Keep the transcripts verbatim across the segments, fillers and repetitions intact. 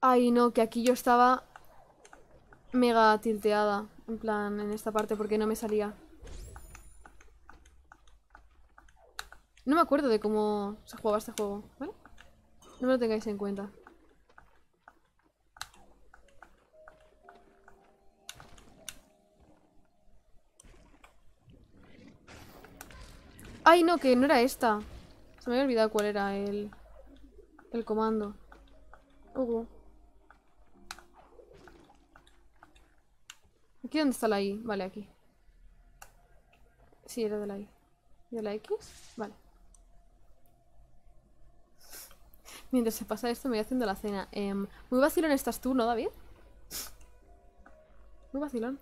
Ay, no, que aquí yo estaba mega tilteada. En plan, en esta parte, porque no me salía. No me acuerdo de cómo se jugaba este juego, ¿vale? No me lo tengáis en cuenta. Ay, no, que no era esta. Se me había olvidado cuál era el, el comando. Ugu. ¿Aquí dónde está la I? Vale, aquí. Sí, era de la I. ¿Y de la X? Vale. Mientras se pasa esto me voy haciendo la cena. Eh, muy vacilón estás tú, ¿no, David? Muy vacilón.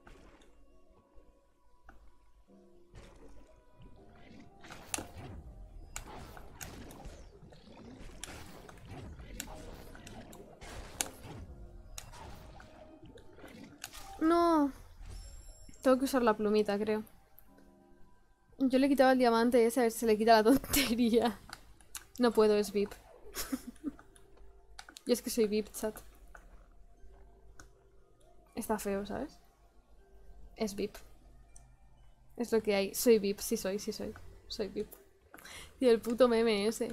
No. Tengo que usar la plumita, creo. Yo le quitaba el diamante ese a ver si se le quita la tontería. No puedo, es V I P. Yo es que soy V I P, chat. Está feo, ¿sabes? Es V I P. Es lo que hay. Soy V I P, sí soy, sí soy. Soy V I P. Y el puto meme ese.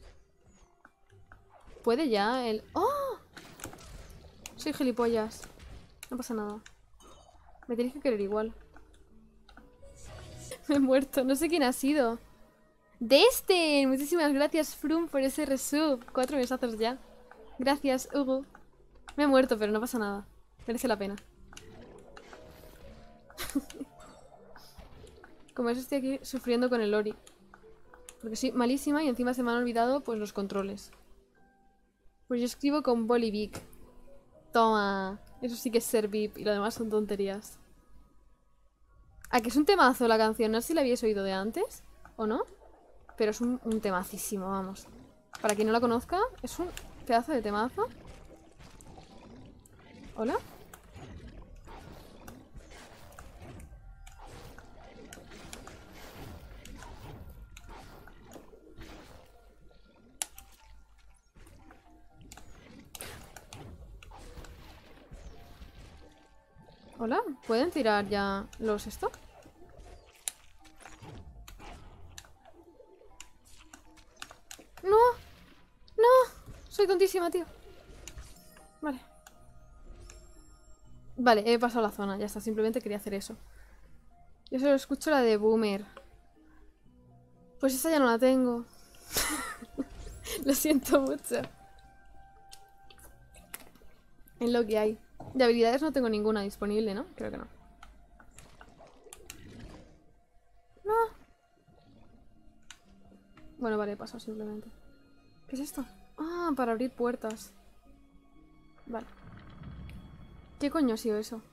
¿Puede ya el...? ¡Oh! Soy gilipollas. No pasa nada. Me tienes que querer igual. Me he muerto. No sé quién ha sido. ¡Desten! Muchísimas gracias, Frum, por ese resub. Cuatro mesazos ya. Gracias, Hugo. Me he muerto, pero no pasa nada. Merece la pena. Como eso estoy aquí sufriendo con el Ori. Porque soy malísima y encima se me han olvidado pues los controles. Pues yo escribo con Bolivic. Toma. Eso sí que es ser V I P y lo demás son tonterías. Ah, que es un temazo la canción. No sé si la habíais oído de antes o no. Pero es un, un temacísimo, vamos. Para quien no la conozca, es un pedazo de temazo. ¿Hola? ¿Hola? ¿Pueden tirar ya los stock? ¡No! ¡No! Soy tontísima, tío. Vale. Vale, he pasado la zona, ya está. Simplemente quería hacer eso. Yo solo escucho la de Boomer. Pues esa ya no la tengo. Lo siento mucho. Es lo que hay. De habilidades no tengo ninguna disponible, ¿no? Creo que no. No. Bueno, vale, he pasado simplemente. ¿Qué es esto? Ah, para abrir puertas. Vale. ¿Qué coño ha sido eso?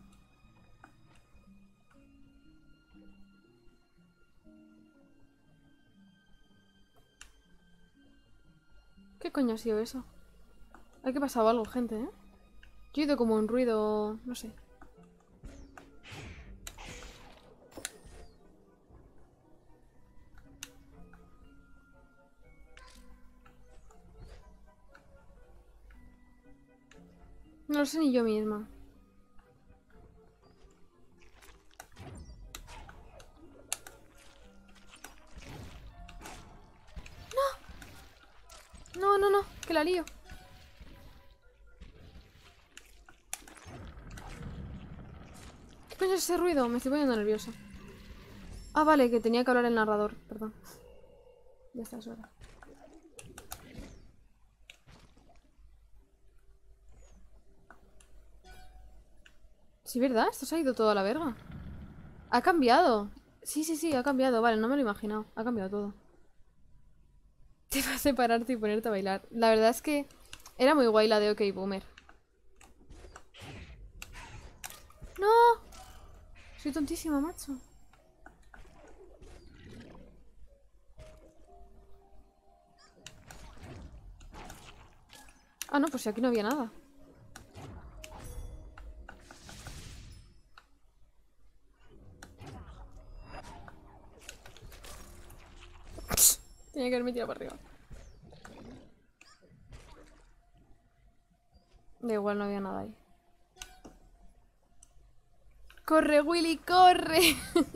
¿Qué coño ha sido eso? Hay que pasado algo, gente, ¿eh? Yo he oído como un ruido... no sé. No lo sé ni yo misma. No, no, no, que la lío. ¿Qué coño es ese ruido? Me estoy poniendo nerviosa. Ah, vale, que tenía que hablar el narrador, perdón. Ya está, es hora. Sí, ¿verdad? Esto se ha ido todo a la verga. Ha cambiado. Sí, sí, sí, ha cambiado. Vale, no me lo he imaginado. Ha cambiado todo. Te vas a separarte y ponerte a bailar. La verdad es que era muy guay la de OK Boomer. ¡No! Soy tontísima, macho. Ah, no, pues si aquí no había nada. Tenía que haberme tirado para arriba. Da igual, no había nada ahí. ¡Corre, Willy, corre!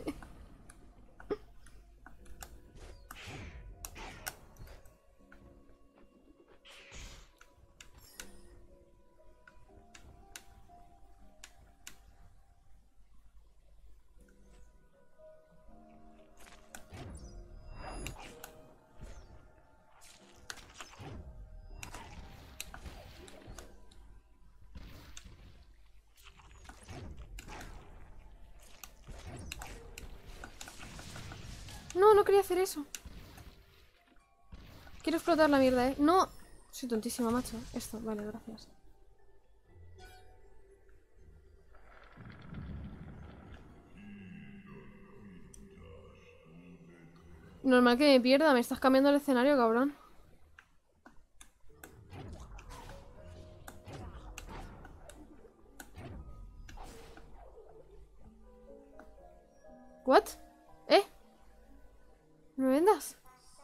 No, no quería hacer eso. Quiero explotar la mierda, ¿eh? ¡No! Soy tontísima, macho. Esto, vale, gracias. Normal que me pierda. Me estás cambiando el escenario, cabrón. ¿What? ¿Eh? ¿No me vendas?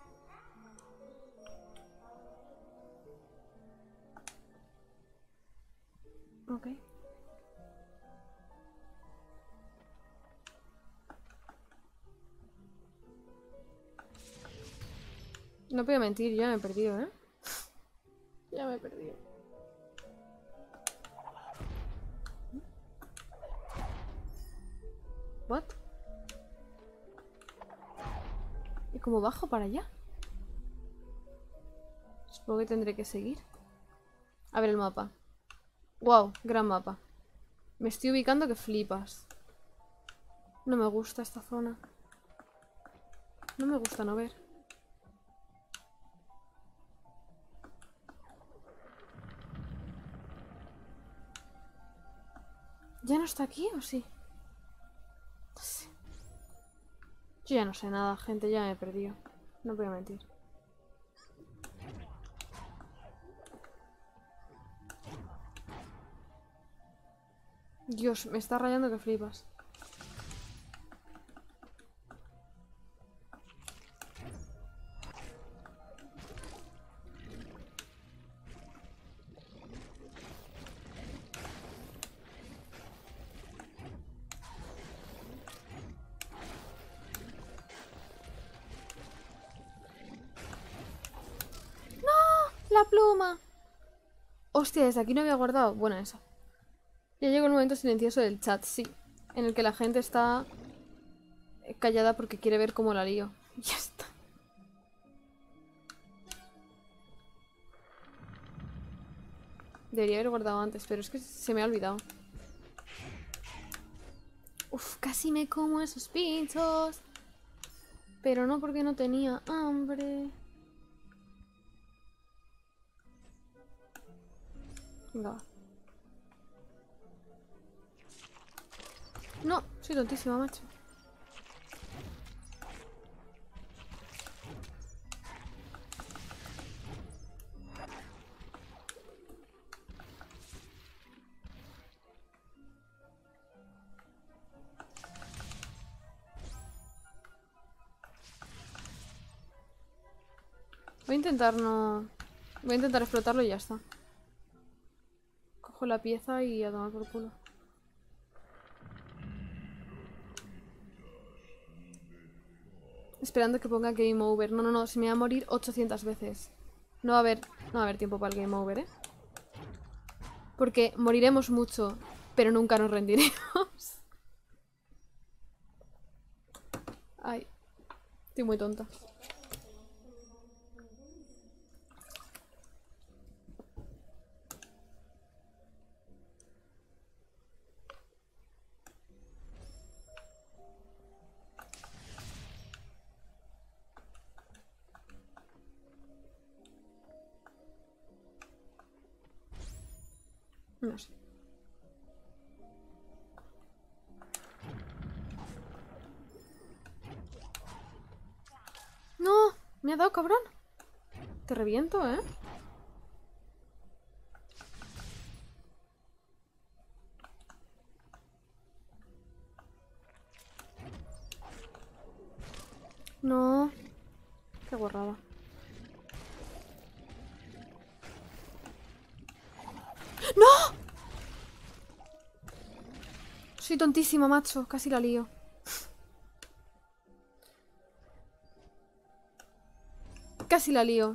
Ok. No puedo mentir, ya me he perdido, ¿eh? Ya me he perdido. ¿What? ¿Y cómo bajo para allá? Supongo que tendré que seguir. A ver el mapa. Wow, gran mapa. Me estoy ubicando que flipas. No me gusta esta zona. No me gusta no ver. ¿Ya no está aquí o sí? No sé. Yo ya no sé nada, gente, ya me he perdido. No voy a mentir. Dios, me está rayando que flipas. ¡La pluma! Hostia, desde aquí no había guardado. Buena esa. Ya llegó el momento silencioso del chat, sí. En el que la gente está callada porque quiere ver cómo la lío. Ya está. Debería haber guardado antes, pero es que se me ha olvidado. Uf, casi me como esos pinchos. Pero no porque no tenía hambre. Venga, va. No, soy tontísima, macho. Voy a intentar no... Voy a intentar explotarlo y ya está. Cojo la pieza y a tomar por culo. Esperando que ponga game over. No, no, no. Se me va a morir ochocientas veces. No va a haber... No va a haber tiempo para el game over, ¿eh? Porque moriremos mucho, pero nunca nos rendiremos. Ay. Estoy muy tonta. No sé. ¡No! ¿Me ha dado, cabrón? Te reviento, ¿eh? No. Qué guarrada. ¡No! Soy tontísima, macho. Casi la lío. Casi la lío.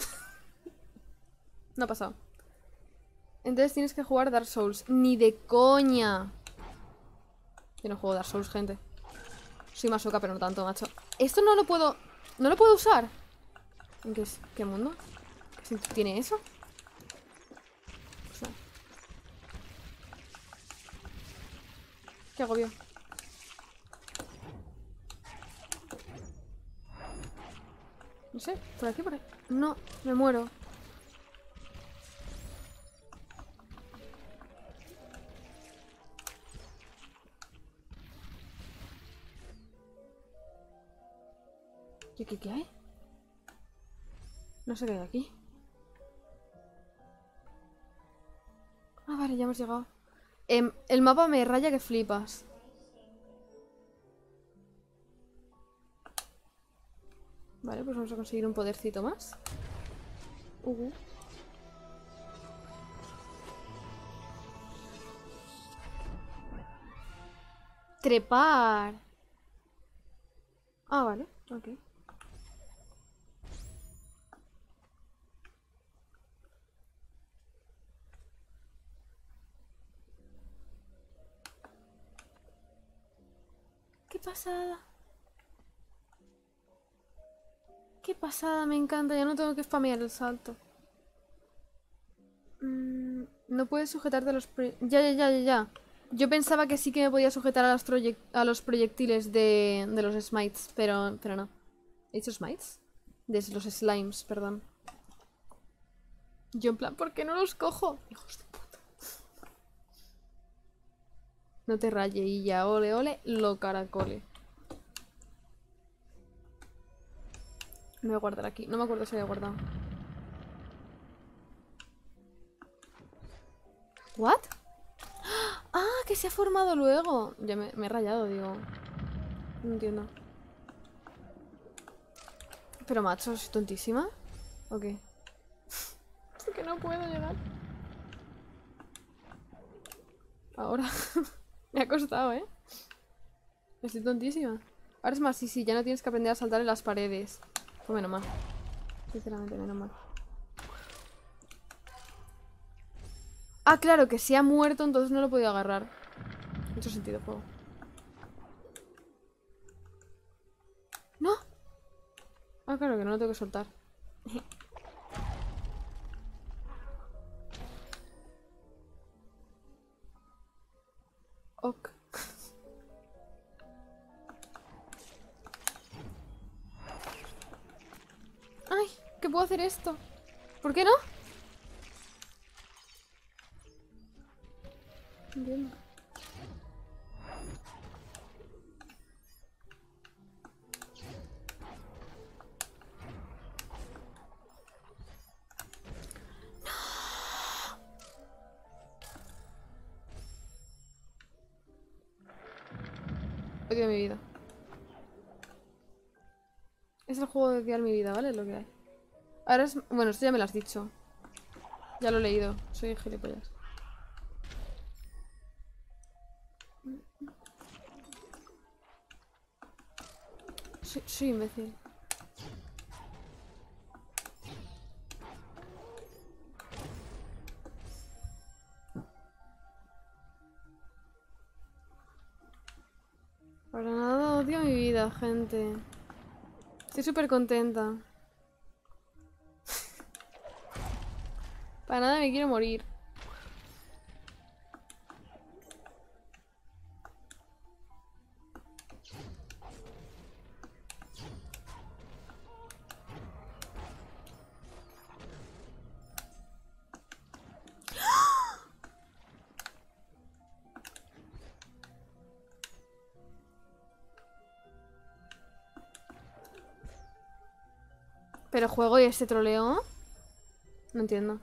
No ha pasado. Entonces tienes que jugar Dark Souls. Ni de coña. Yo no juego Dark Souls, gente. Soy masoca, pero no tanto, macho. Esto no lo puedo... ¿No lo puedo usar? ¿En qué, es? ¿Qué mundo? ¿Qué sentido tiene eso? O sea... Qué agobio. No sé, por aquí, por ahí. No, me muero. ¿Qué, qué, qué hay? No sé qué hay aquí. Ah, vale, ya hemos llegado. Eh, el mapa me raya que flipas. Vale, pues vamos a conseguir un podercito más. Uh. Trepar. Ah, vale, ok. ¡Qué pasada! ¡Qué pasada! Me encanta. Ya no tengo que spamear el salto. Mm, no puedes sujetarte a los... Ya, ya, ya, ya, ya. Yo pensaba que sí que me podía sujetar a los, a los proyectiles de, de los smites, pero, pero no. ¿He dicho smites? De los slimes, perdón. Yo en plan, ¿por qué no los cojo? Hijos de puta. No te raye y ya, ole, ole, lo caracole. Me voy a guardar aquí. No me acuerdo si había guardado. ¿What? ¡Ah! Que se ha formado luego. Ya me, me he rayado, digo. No entiendo. Pero macho, ¿soy tontísima? ¿O qué? Es que no puedo llegar. Ahora. Me ha costado, ¿eh? Estoy tontísima. Ahora es más, sí, sí, ya no tienes que aprender a saltar en las paredes. Pues menos mal. Sinceramente, menos mal. Ah, claro, que si ha muerto, entonces no lo he podido agarrar. Mucho sentido, juego. ¡No! Ah, claro, que no lo tengo que soltar. Ok. ¡Ay! ¿Qué puedo hacer esto? ¿Por qué no? No entiendo. Odio mi vida. Es el juego de odiar mi vida, ¿vale? Es lo que hay. Ahora es... Bueno, esto ya me lo has dicho. Ya lo he leído. Soy gilipollas. Soy, soy imbécil. Para nada odio mi vida, gente. Estoy súper contenta. Para nada me quiero morir. ¿Pero juego y este troleo? No entiendo.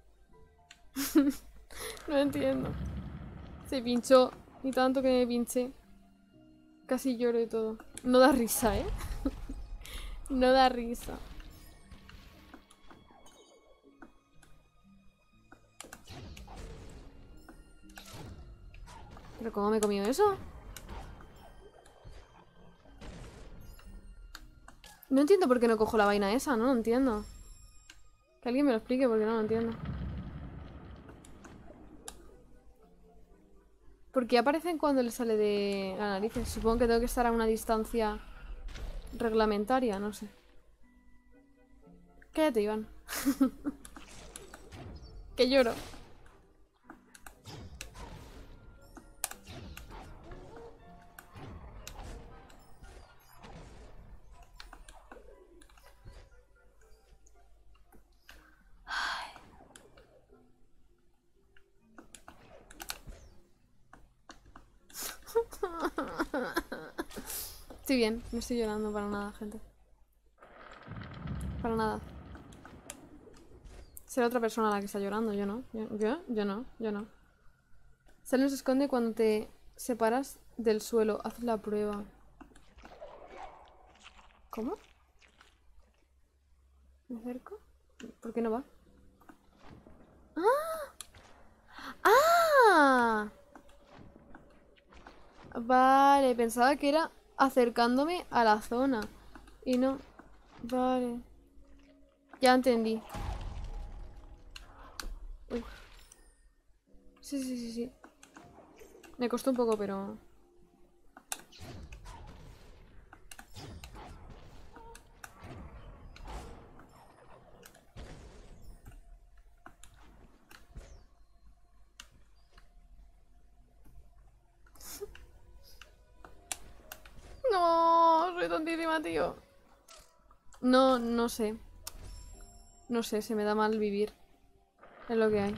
No entiendo. Se pinchó. Y tanto que me pinché. Casi lloro y todo. No da risa, ¿eh? No da risa. ¿Pero cómo me he comido eso? No entiendo por qué no cojo la vaina esa, no lo entiendo. Que alguien me lo explique porque no lo entiendo. ¿Por qué aparecen cuando le sale de la nariz? Supongo que tengo que estar a una distancia reglamentaria, no sé. Cállate, Iván. Que lloro. Estoy bien, no estoy llorando para nada, gente. Para nada. Será otra persona la que está llorando, yo no. Yo, yo, yo no, yo no. Salen se esconde cuando te separas del suelo. Haz la prueba. ¿Cómo? ¿Me acerco? ¿Por qué no va? ¡Ah! ¡Ah! Vale, pensaba que era acercándome a la zona. Y no. Vale. Ya entendí. Uy. Sí, sí, sí, sí. Me costó un poco, pero... No, soy tontísima, tío. No, no sé. No sé, se me da mal vivir. Es lo que hay.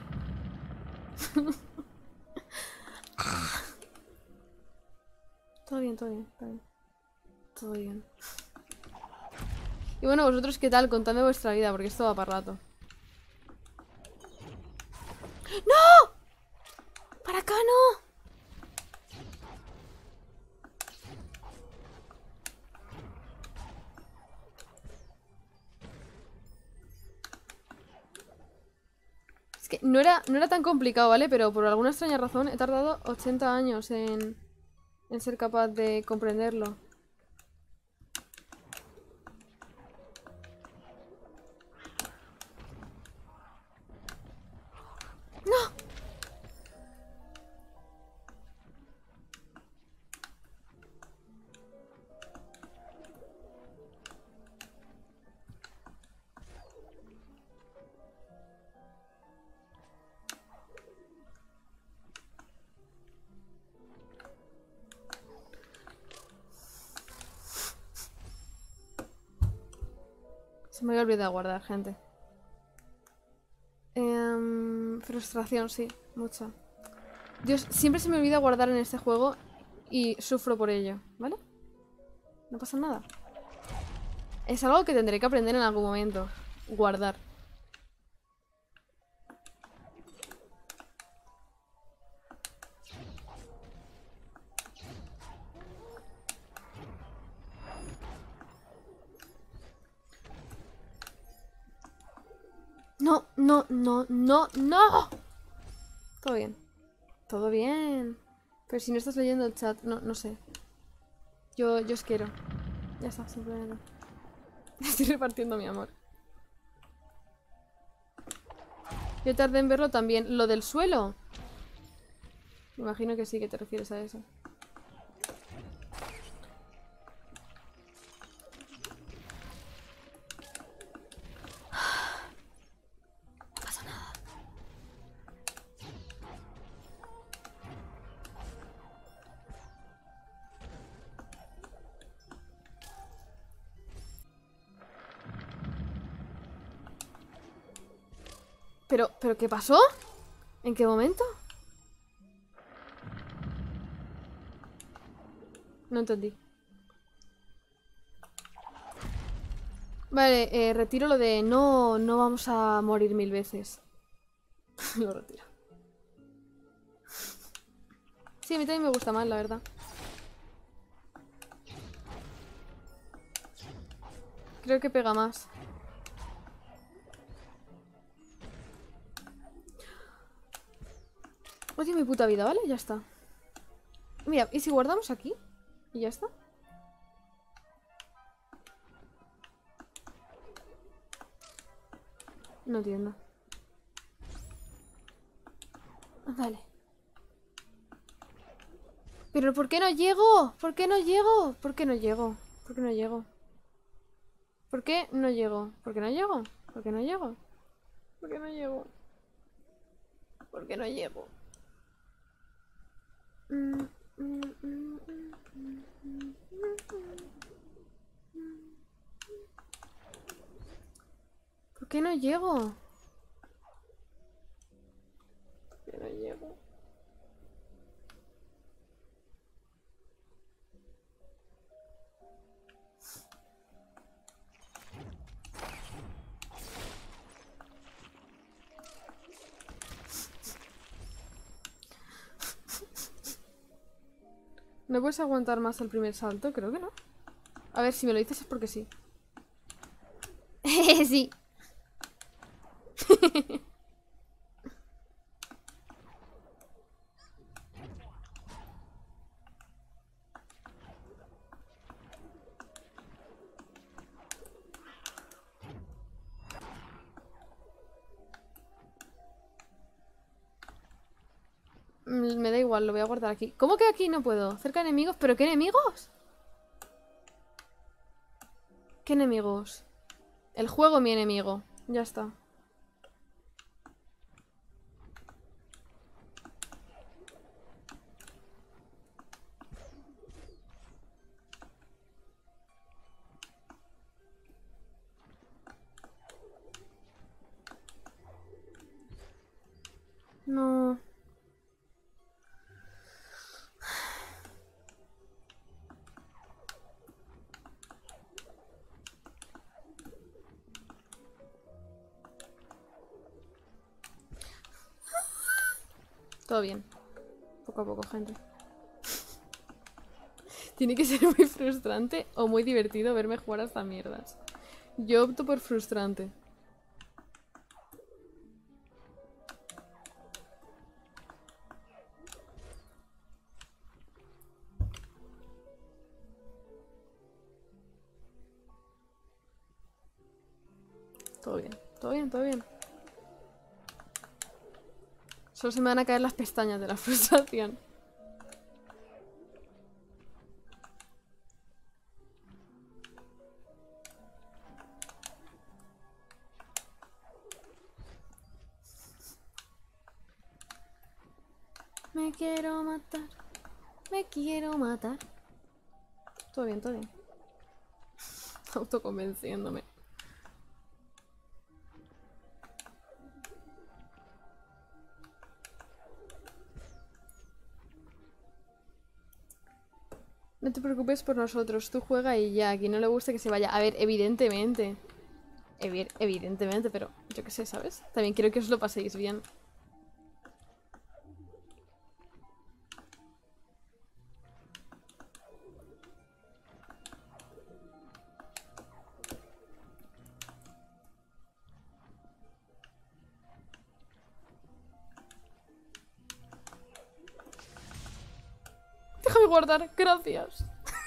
Todo bien, todo bien, todo bien. Todo bien. Y bueno, vosotros qué tal, contadme vuestra vida, porque esto va para rato. ¡No! ¡Para acá no! Es que no era, no era tan complicado, ¿vale? Pero por alguna extraña razón he tardado ochenta años en, en ser capaz de comprenderlo. ¡No! Se me había olvidado guardar, gente. Em, frustración, sí, mucha. Dios, siempre se me olvida guardar en este juego y sufro por ello, ¿vale? No pasa nada. Es algo que tendré que aprender en algún momento. Guardar. No, no, no, no, no. Todo bien. Todo bien. Pero si no estás leyendo el chat, no, no sé. Yo, yo os quiero. Ya está, simplemente. Estoy repartiendo mi amor. Yo tardé en verlo también. ¿Lo del suelo? Me imagino que sí, que te refieres a eso. No pasa nada. Pero, ¿pero qué pasó? ¿En qué momento? No entendí. Vale, eh, retiro lo de no, no vamos a morir mil veces. Lo retiro. Sí, a mí también me gusta más, la verdad. Creo que pega más. Odio mi puta vida, ¿vale? Ya está. Mira, ¿y si guardamos aquí? Y ya está. No entiendo. Vale. ¿Pero por qué no llego? ¿Por qué no llego? ¿Por qué no llego? ¿Por qué no llego? ¿Por qué no llego? ¿Por qué no llego? ¿Por qué no llego? ¿Por qué no llego? ¿Por qué no llego? Mm, mm, mm, mm, mm, ¿Por qué no llego? ¿Por qué no llego? ¿No puedes aguantar más el primer salto? Creo que no. A ver, si me lo dices es porque sí. Sí. Mm, Me da igual, lo voy a guardar aquí. ¿Cómo que aquí no puedo? Cerca de enemigos. ¿Pero qué enemigos? ¿Qué enemigos? El juego mi enemigo. Ya está. No. Todo bien. Poco a poco, gente. Tiene que ser muy frustrante o muy divertido verme jugar a estas mierdas. Yo opto por frustrante. Todo bien, todo bien, todo bien. Solo se me van a caer las pestañas de la frustración. Me quiero matar. Me quiero matar. Todo bien, todo bien. Autoconvenciéndome. No te preocupes por nosotros, tú juega y ya, a quien no le guste que se vaya. A ver, evidentemente. Evi- evidentemente, pero yo qué sé, ¿sabes? También quiero que os lo paséis bien. Déjame guardar, gracias.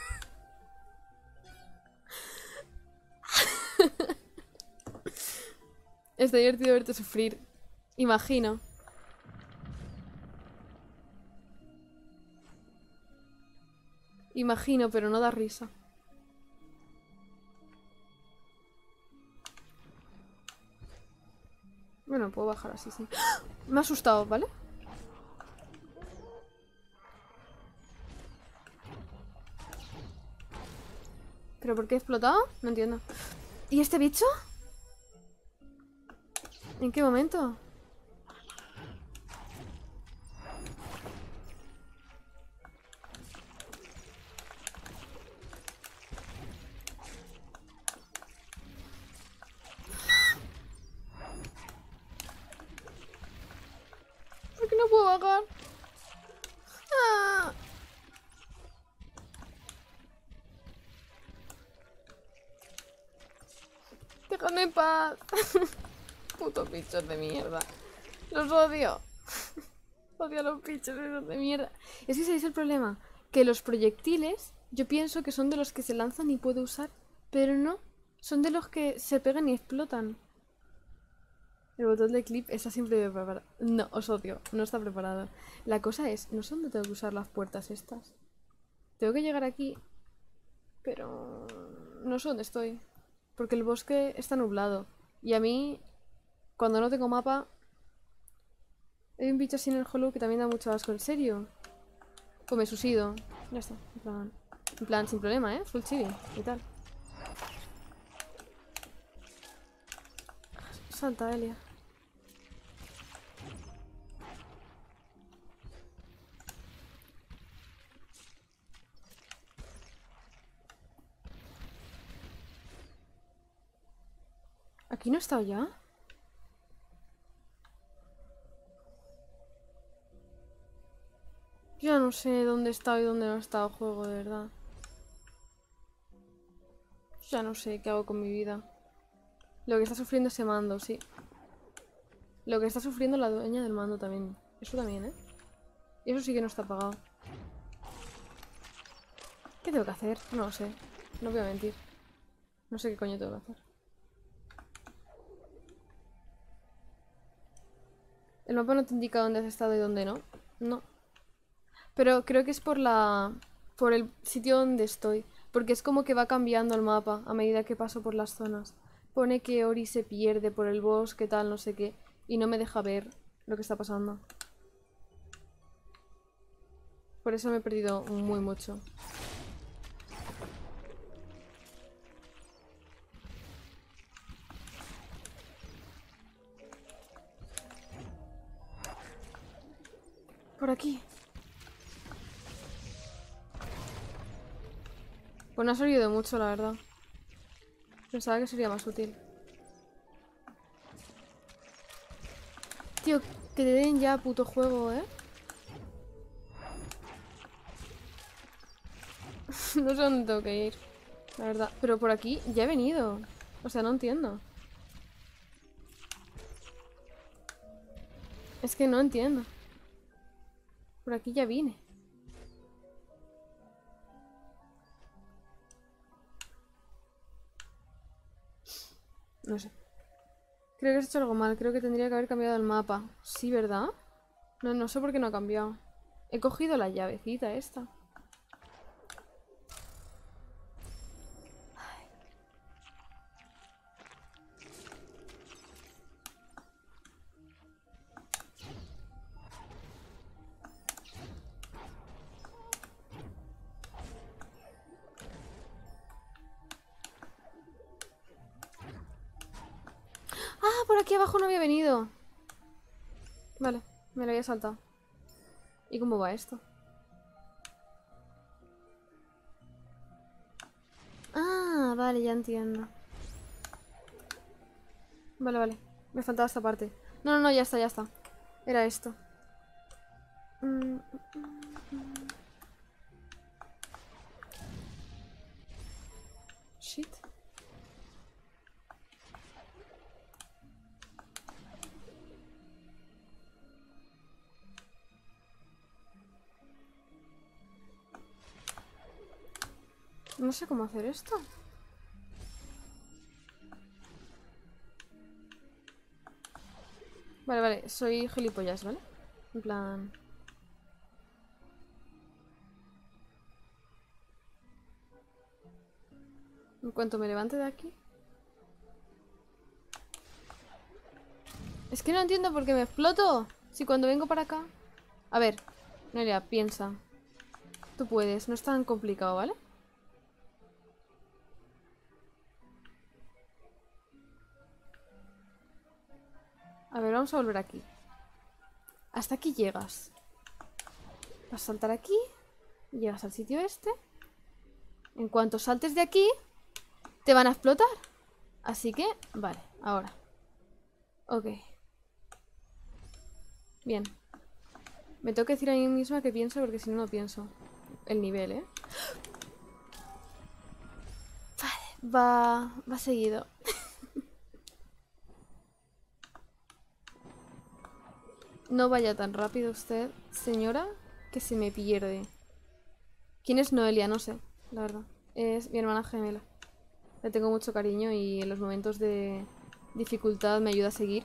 Está divertido verte sufrir. Imagino. Imagino, pero no da risa. Bueno, puedo bajar así, sí. ¡Ah! Me ha asustado, ¿vale? ¿Pero por qué he explotado? No entiendo. ¿Y este bicho? ¿En qué momento? ¿Por qué no puedo bajar? ¡Ah! Déjame en paz. Putos bichos de mierda. Los odio. Odio a los bichos esos de mierda. Es que ese es el problema. que los proyectiles yo pienso que son de los que se lanzan y puedo usar, pero no, son de los que se pegan y explotan. El botón de clip está siempre preparado. No, os odio, no está preparado. La cosa es, no sé dónde tengo que usar las puertas estas. Tengo que llegar aquí, pero no sé dónde estoy. Porque el bosque está nublado. Y a mí, cuando no tengo mapa, hay un bicho así en el Hollow que también da mucho asco. ¿En serio? Pues me suicido. Ya está. En plan, en plan sin problema, ¿eh? Full chilling. ¿Qué tal? Salta, Elia. ¿Aquí no he estado ya? Yo no sé dónde he estado y dónde no he estado el juego, de verdad. Ya no sé qué hago con mi vida. Lo que está sufriendo ese mando, sí. Lo que está sufriendo la dueña del mando también. Eso también, ¿eh? Y eso sí que no está pagado. ¿Qué tengo que hacer? No lo sé. No voy a mentir. No sé qué coño tengo que hacer. El mapa no te indica dónde has estado y dónde no. No. Pero creo que es por la... por el sitio donde estoy. Porque es como que va cambiando el mapa a medida que paso por las zonas. Pone que Ori se pierde por el bosque, tal, no sé qué. Y no me deja ver lo que está pasando. Por eso me he perdido muy mucho. Por aquí. Pues no ha servido mucho, la verdad. Pensaba que sería más útil. Tío, que te den ya puto juego, ¿eh? No sé dónde tengo que ir, la verdad. Pero por aquí ya he venido. O sea, no entiendo. Es que no entiendo. Por aquí ya vine. No sé. Creo que has hecho algo mal. Creo que tendría que haber cambiado el mapa. Sí, ¿verdad? No, no sé por qué no ha cambiado. He cogido la llavecita esta. Ah, por aquí abajo no había venido. Vale, me lo había saltado. ¿Y cómo va esto? Ah, vale, ya entiendo. Vale, vale. Me faltaba esta parte. No, no, no, ya está, ya está. Era esto. Mm, mm, mm. Shit. No sé cómo hacer esto. Vale, vale, soy gilipollas, ¿vale? En plan... En cuanto me levante de aquí... Es que no entiendo por qué me exploto. Si cuando vengo para acá... A ver, Nelia, piensa. Tú puedes, no es tan complicado, ¿vale? A ver, vamos a volver aquí. Hasta aquí llegas. Vas a saltar aquí. Llegas al sitio este. En cuanto saltes de aquí, te van a explotar. Así que, vale, ahora. Ok. Bien. Me tengo que decir a mí misma que pienso porque si no, no pienso. El nivel, ¿eh? Vale, va... va seguido. No vaya tan rápido usted, señora, que se me pierde. ¿Quién es Noelia? No sé, la verdad. Es mi hermana gemela. Le tengo mucho cariño y en los momentos de dificultad me ayuda a seguir.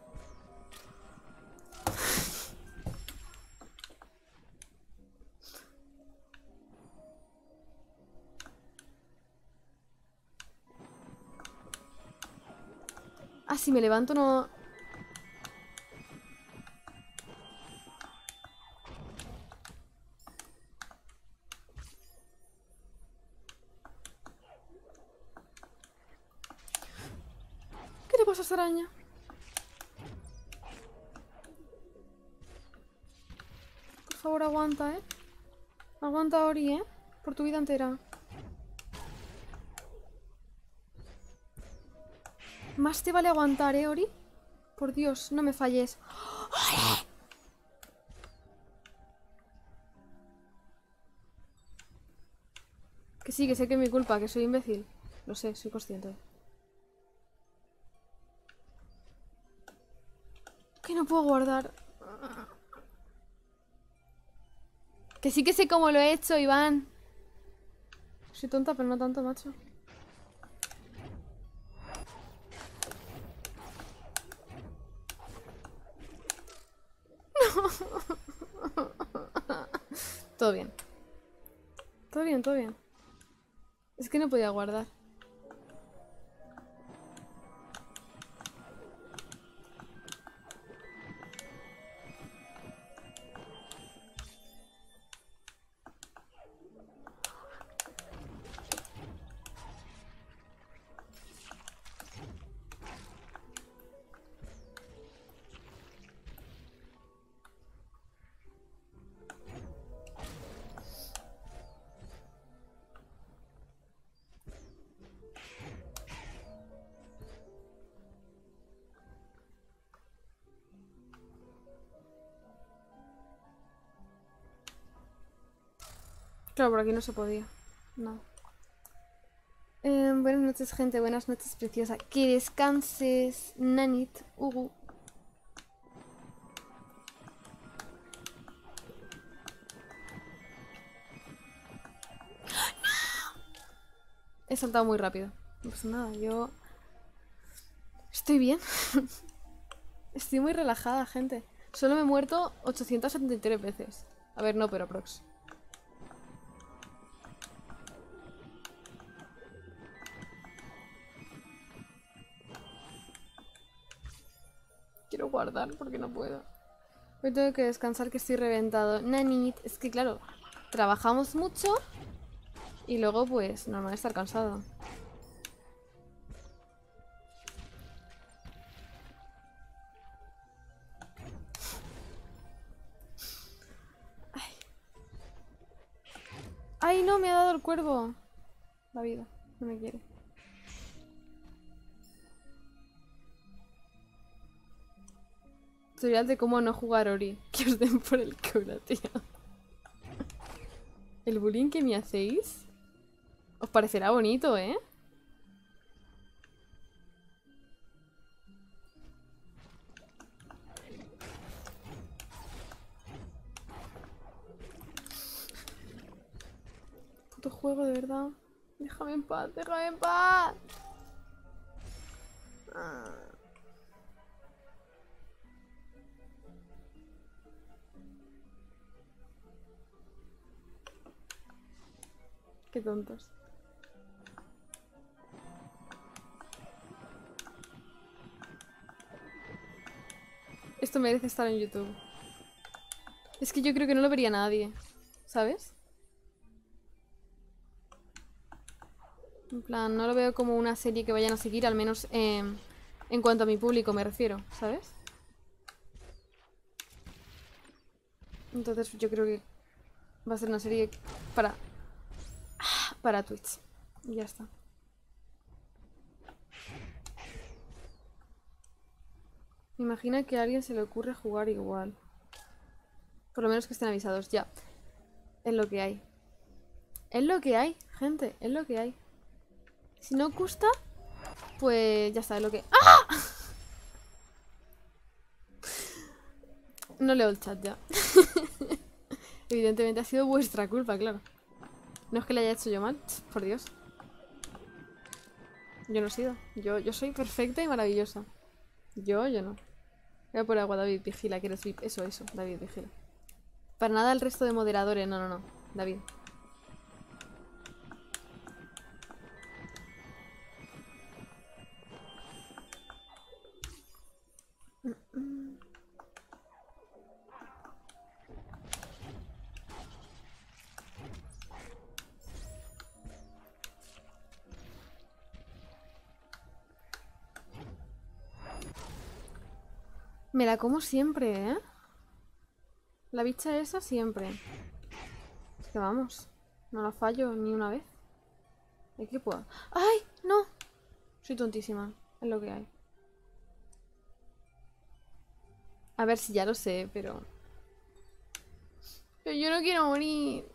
Ah, si me levanto no... ¿Qué le pasa a esa araña? Por favor, aguanta, ¿eh? Aguanta, Ori, ¿eh? Por tu vida entera. Más te vale aguantar, ¿eh, Ori? Por Dios, no me falles. ¡Ori! Que sí, que sé que es mi culpa, que soy imbécil. Lo sé, soy consciente. Que no puedo guardar. Que sí que sé cómo lo he hecho, Iván. Soy tonta, pero no tanto, macho. Todo bien. Todo bien, todo bien. Es que no podía guardar. Claro, por aquí no se podía. No. Eh, buenas noches, gente. Buenas noches, preciosa. Que descanses, Nanit. Ugu. He saltado muy rápido. No pasa nada, yo... Estoy bien. Estoy muy relajada, gente. Solo me he muerto ochocientas setenta y tres veces. A ver, no, pero aprox. Quiero guardar porque no puedo. Hoy tengo que descansar, que estoy reventado. Nanit, es que claro, trabajamos mucho y luego pues normal estar cansado. Ay. Ay, no, me ha dado el cuervo. La vida, no me quiere. Tutorial de cómo no jugar Ori. Que os den por el culo, tío. El bullying que me hacéis os parecerá bonito, ¿eh? Puto juego, de verdad. Déjame en paz, déjame en paz. Ah. Qué tontos. Esto merece estar en YouTube. Es que yo creo que no lo vería nadie, ¿sabes? En plan, no lo veo como una serie que vayan a seguir, al menos eh, en cuanto a mi público me refiero, ¿sabes? Entonces yo creo que va a ser una serie para... para Twitch. Y ya está. Imagina que a alguien se le ocurre jugar igual. Por lo menos que estén avisados, ya. Es lo que hay. Es lo que hay, gente. Es lo que hay. Si no gusta, pues ya está, es lo que... ¡Ah! No leo el chat ya. Evidentemente ha sido vuestra culpa, claro. No es que le haya hecho yo mal, por Dios. Yo no he sido. Yo, yo soy perfecta y maravillosa. Yo, yo no. Voy a por agua, David, vigila, que eres V I P. Eso, eso, David, vigila. Para nada el resto de moderadores, no, no, no. David. Me la como siempre, ¿eh? La bicha esa siempre. Es que vamos. No la fallo ni una vez. ¿De qué puedo? ¡Ay! ¡No! Soy tontísima. Es lo que hay. A ver si ya lo sé, pero... Pero yo no quiero morir.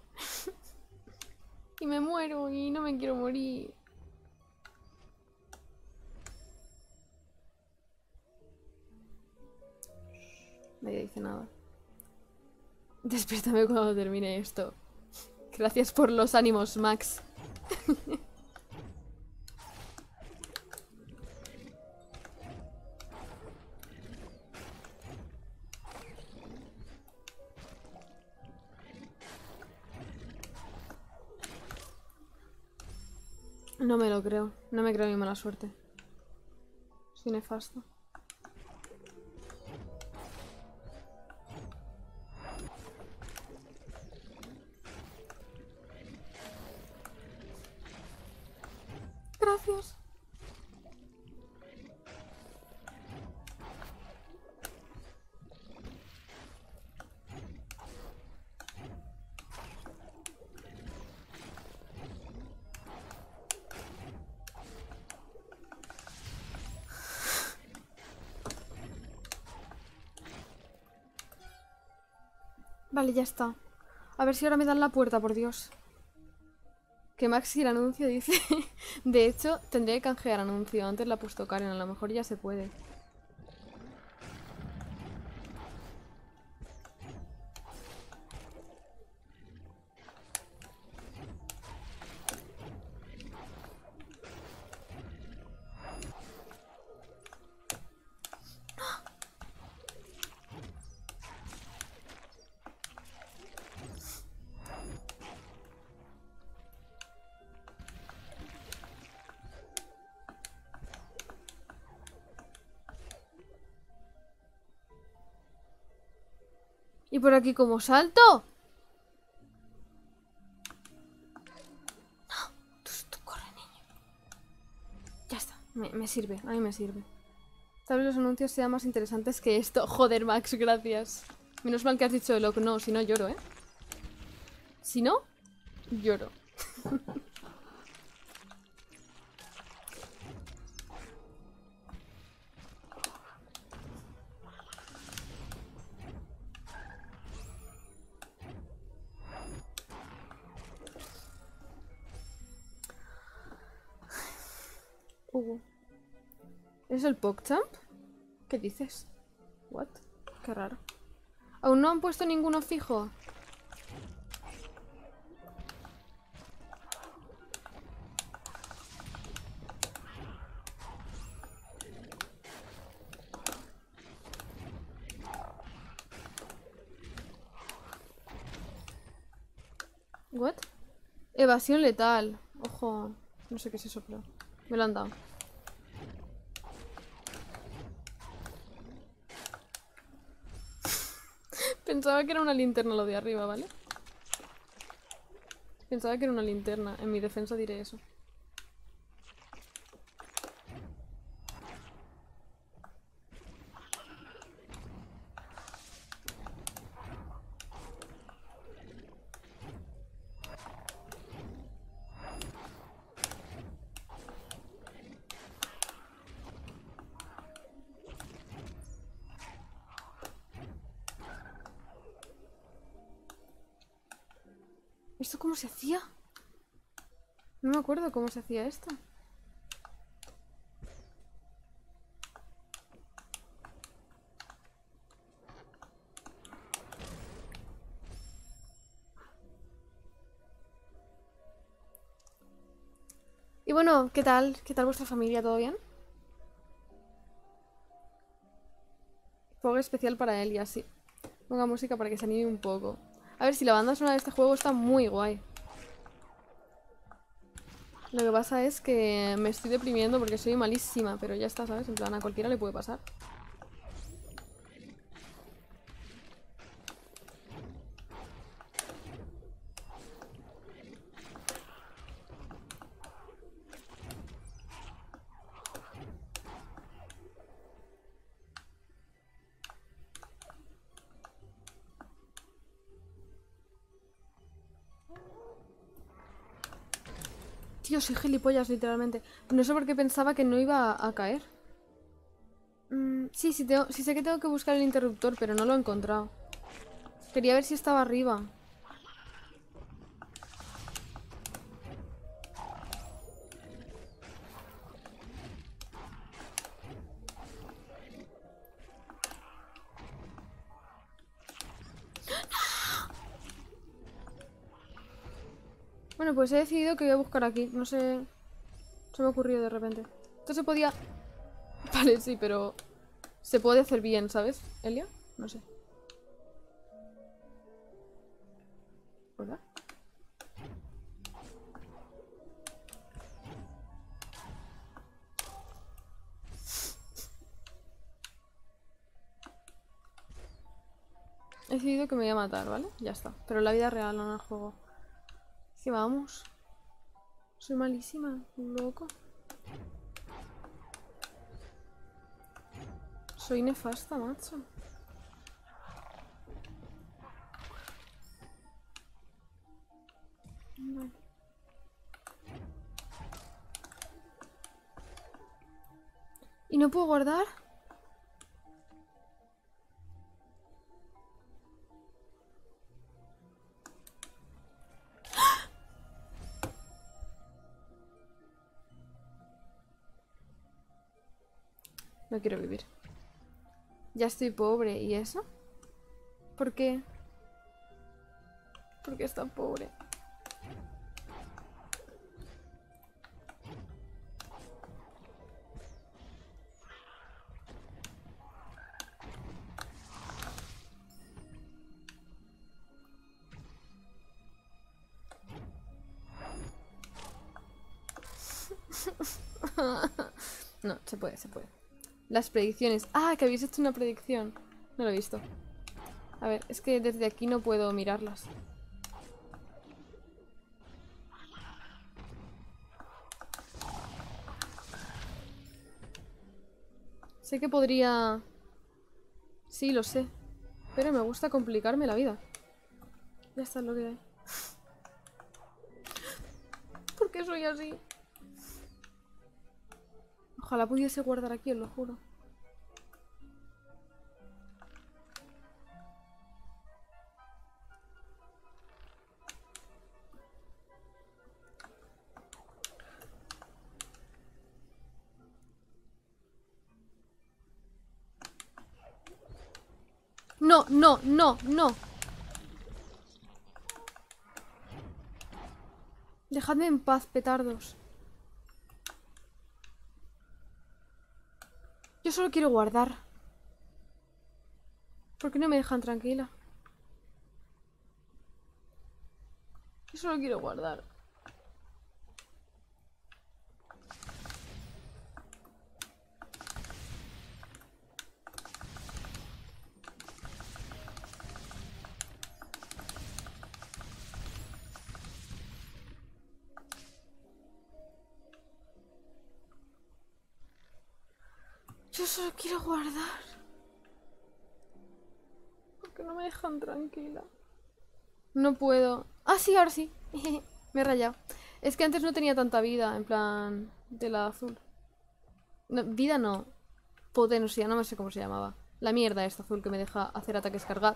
Y me muero y no me quiero morir. Nadie dice nada. Despiértame cuando termine esto. Gracias por los ánimos, Max. No me lo creo. No me creo mi mala suerte. Soy nefasto. Gracias. Vale, ya está. A ver si ahora me dan la puerta, por Dios. Que Maxi el anuncio dice... De hecho, tendría que canjear anuncio. Antes la ha puesto Karen, a lo mejor ya se puede. ¿Y por aquí cómo salto? No, tú, tú corre, niño. Ya está, me, me sirve, a mí me sirve. Tal vez los anuncios sean más interesantes que esto. Joder, Max, gracias. Menos mal que has dicho el lock, no, si no lloro, ¿eh? Si no, lloro. Uh. ¿Es el PogChamp? ¿Qué dices? What? Qué raro. ¿Aún no han puesto ninguno fijo? What? Evasión letal. Ojo. No sé qué es eso, pero... Me lo han dado. Pensaba que era una linterna lo de arriba, ¿vale? Pensaba que era una linterna. En mi defensa diré eso. ¿Esto cómo se hacía? No me acuerdo cómo se hacía esto. Y bueno, ¿qué tal? ¿Qué tal vuestra familia? ¿Todo bien? Juego especial para él y así. Ponga música para que se anime un poco. A ver, si la banda sonora de este juego está muy guay. Lo que pasa es que me estoy deprimiendo porque soy malísima, pero ya está, ¿sabes? En plan, a cualquiera le puede pasar. Tío, soy gilipollas, literalmente. No sé por qué pensaba que no iba a, a caer. Mm, sí, sí, tengo- sí sé que tengo que buscar el interruptor, pero no lo he encontrado. Quería ver si estaba arriba. Bueno, pues he decidido que voy a buscar aquí. No sé... Se me ha ocurrido de repente. Esto se podía... Vale, sí, pero... Se puede hacer bien, ¿sabes, Elia? No sé. ¿Hola? He decidido que me voy a matar, ¿vale? Ya está. Pero en la vida real, no en el juego. Sí, vamos. Soy malísima, loco. Soy nefasta, macho. Vale. ¿Y no puedo guardar? No quiero vivir. Ya estoy pobre. ¿Y eso? ¿Por qué? ¿Por qué es tan pobre? No, se puede, se puede. Las predicciones. Ah, que habéis hecho una predicción. No lo he visto. A ver, es que desde aquí no puedo mirarlas. Sé que podría... Sí, lo sé. Pero me gusta complicarme la vida. Ya está lo que hay. ¿Por qué soy así? Ojalá pudiese guardar aquí, os lo juro. No, no, no, no. Dejadme en paz, petardos. Yo solo quiero guardar. ¿Por qué no me dejan tranquila? Yo solo quiero guardar. Yo solo quiero guardar. ¿Por qué no me dejan tranquila? No puedo. Ah, sí, ahora sí. Me he rayado. Es que antes no tenía tanta vida, en plan... de la azul. No, vida no. Potencia, no me sé cómo se llamaba. La mierda esta azul que me deja hacer ataques cargar.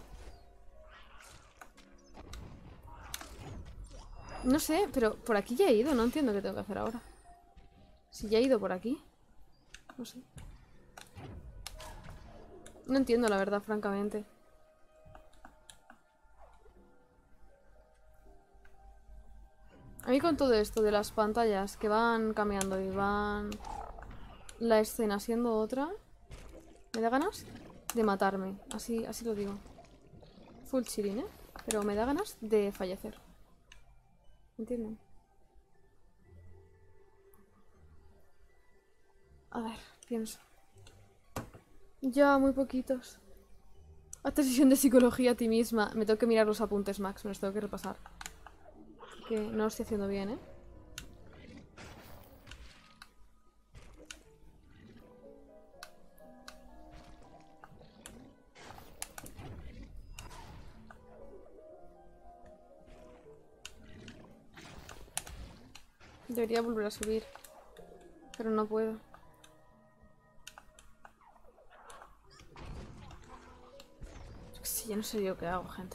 No sé, pero por aquí ya he ido. No entiendo qué tengo que hacer ahora. Si ya he ido por aquí. No sé. No entiendo la verdad, francamente. A mí con todo esto de las pantallas que van cambiando y van... la escena siendo otra, me da ganas de matarme. Así, así lo digo. Full chilling, ¿eh? Pero me da ganas de fallecer. ¿Entienden? A ver, pienso. Ya, muy poquitos. Hazte sesión de psicología a ti misma. Me tengo que mirar los apuntes, Max. Me los tengo que repasar. Que no lo estoy haciendo bien, ¿eh? Debería volver a subir. Pero no puedo. Sí, ya no sé yo qué hago, gente.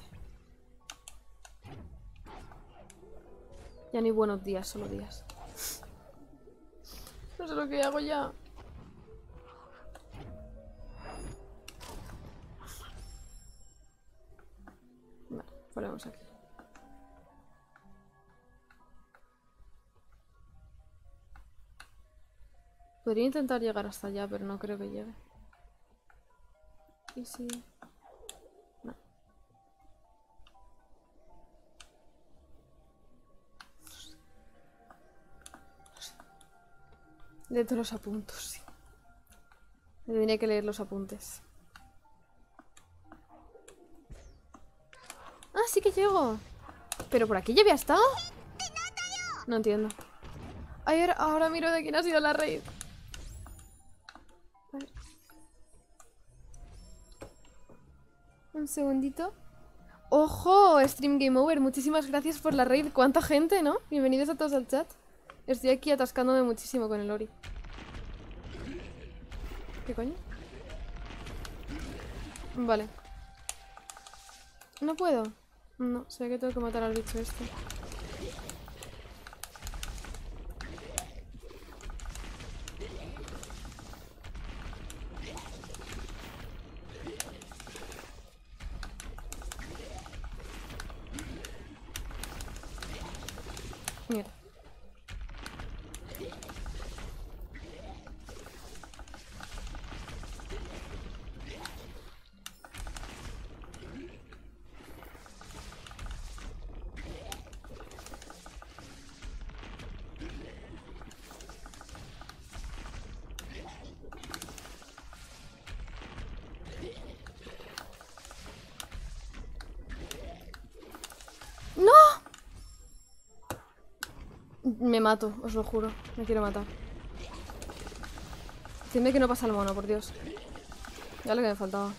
Ya ni buenos días, solo días. No sé lo que hago ya. Vale, ponemos aquí. Podría intentar llegar hasta allá, pero no creo que llegue. ¿Y si...? No. Léete los apuntes, sí. Me tendría que leer los apuntes. ¡Ah, sí que llego! ¿Pero por aquí ya había estado? No entiendo. Ay, ahora, ahora miro de quién ha sido la raid. A ver. Un segundito. ¡Ojo! Stream Game Over, muchísimas gracias por la raid. ¿Cuánta gente, no? Bienvenidos a todos al chat. Estoy aquí atascándome muchísimo con el Ori. ¿Qué coño? Vale. No puedo. No, sé que tengo que matar al bicho este. Mierda. ¡No! Me mato, os lo juro. Me quiero matar. Decidme que no pasa el mono, por Dios. Ya lo que me faltaba.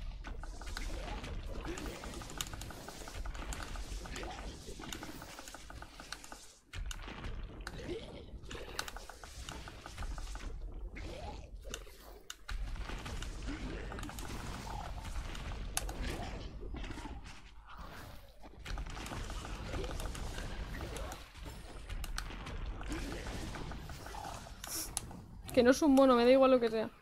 Que no es un mono, me da igual lo que sea.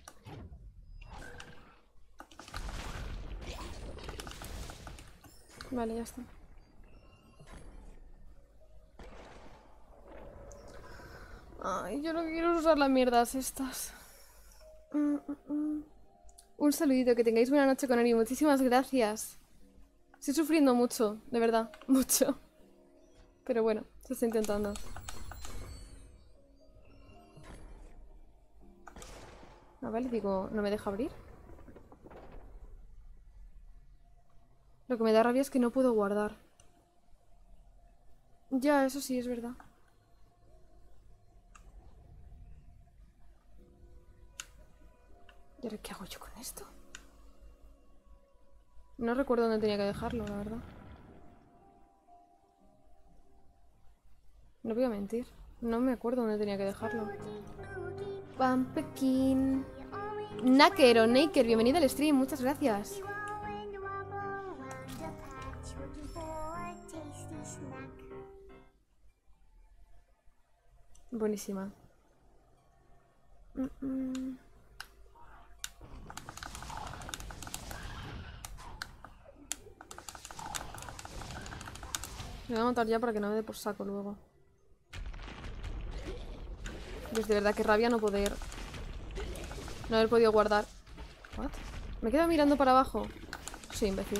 Vale, ya está. Ay, yo no quiero usar las mierdas estas. Mm, mm, mm. Un saludito, que tengáis buena noche con Ori. Muchísimas gracias. Estoy sufriendo mucho, de verdad, mucho. Pero bueno, se está intentando. Ah, vale, digo, ¿no me deja abrir? Lo que me da rabia es que no puedo guardar. Ya, eso sí, es verdad. ¿Y ahora qué hago yo con esto? No recuerdo dónde tenía que dejarlo, la verdad. No voy a mentir. No me acuerdo dónde tenía que dejarlo. Pampekin. Naker o Naker, bienvenida al stream, muchas gracias. Buenísima. Mm -mm. Me voy a matar ya para que no me dé por saco luego. Pues de verdad que rabia no poder... No haber podido guardar. ¿What? ¿Me quedo mirando para abajo? Soy imbécil.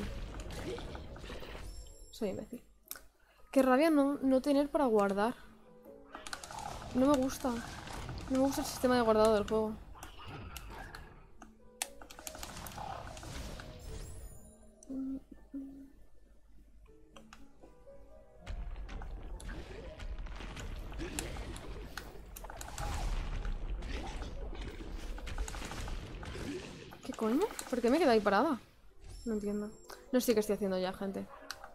Soy imbécil. Qué rabia no, no tener para guardar. No me gusta. No me gusta el sistema de guardado del juego. ¿Qué coño? ¿Por qué me quedé ahí parada? No entiendo. No sé qué estoy haciendo ya, gente.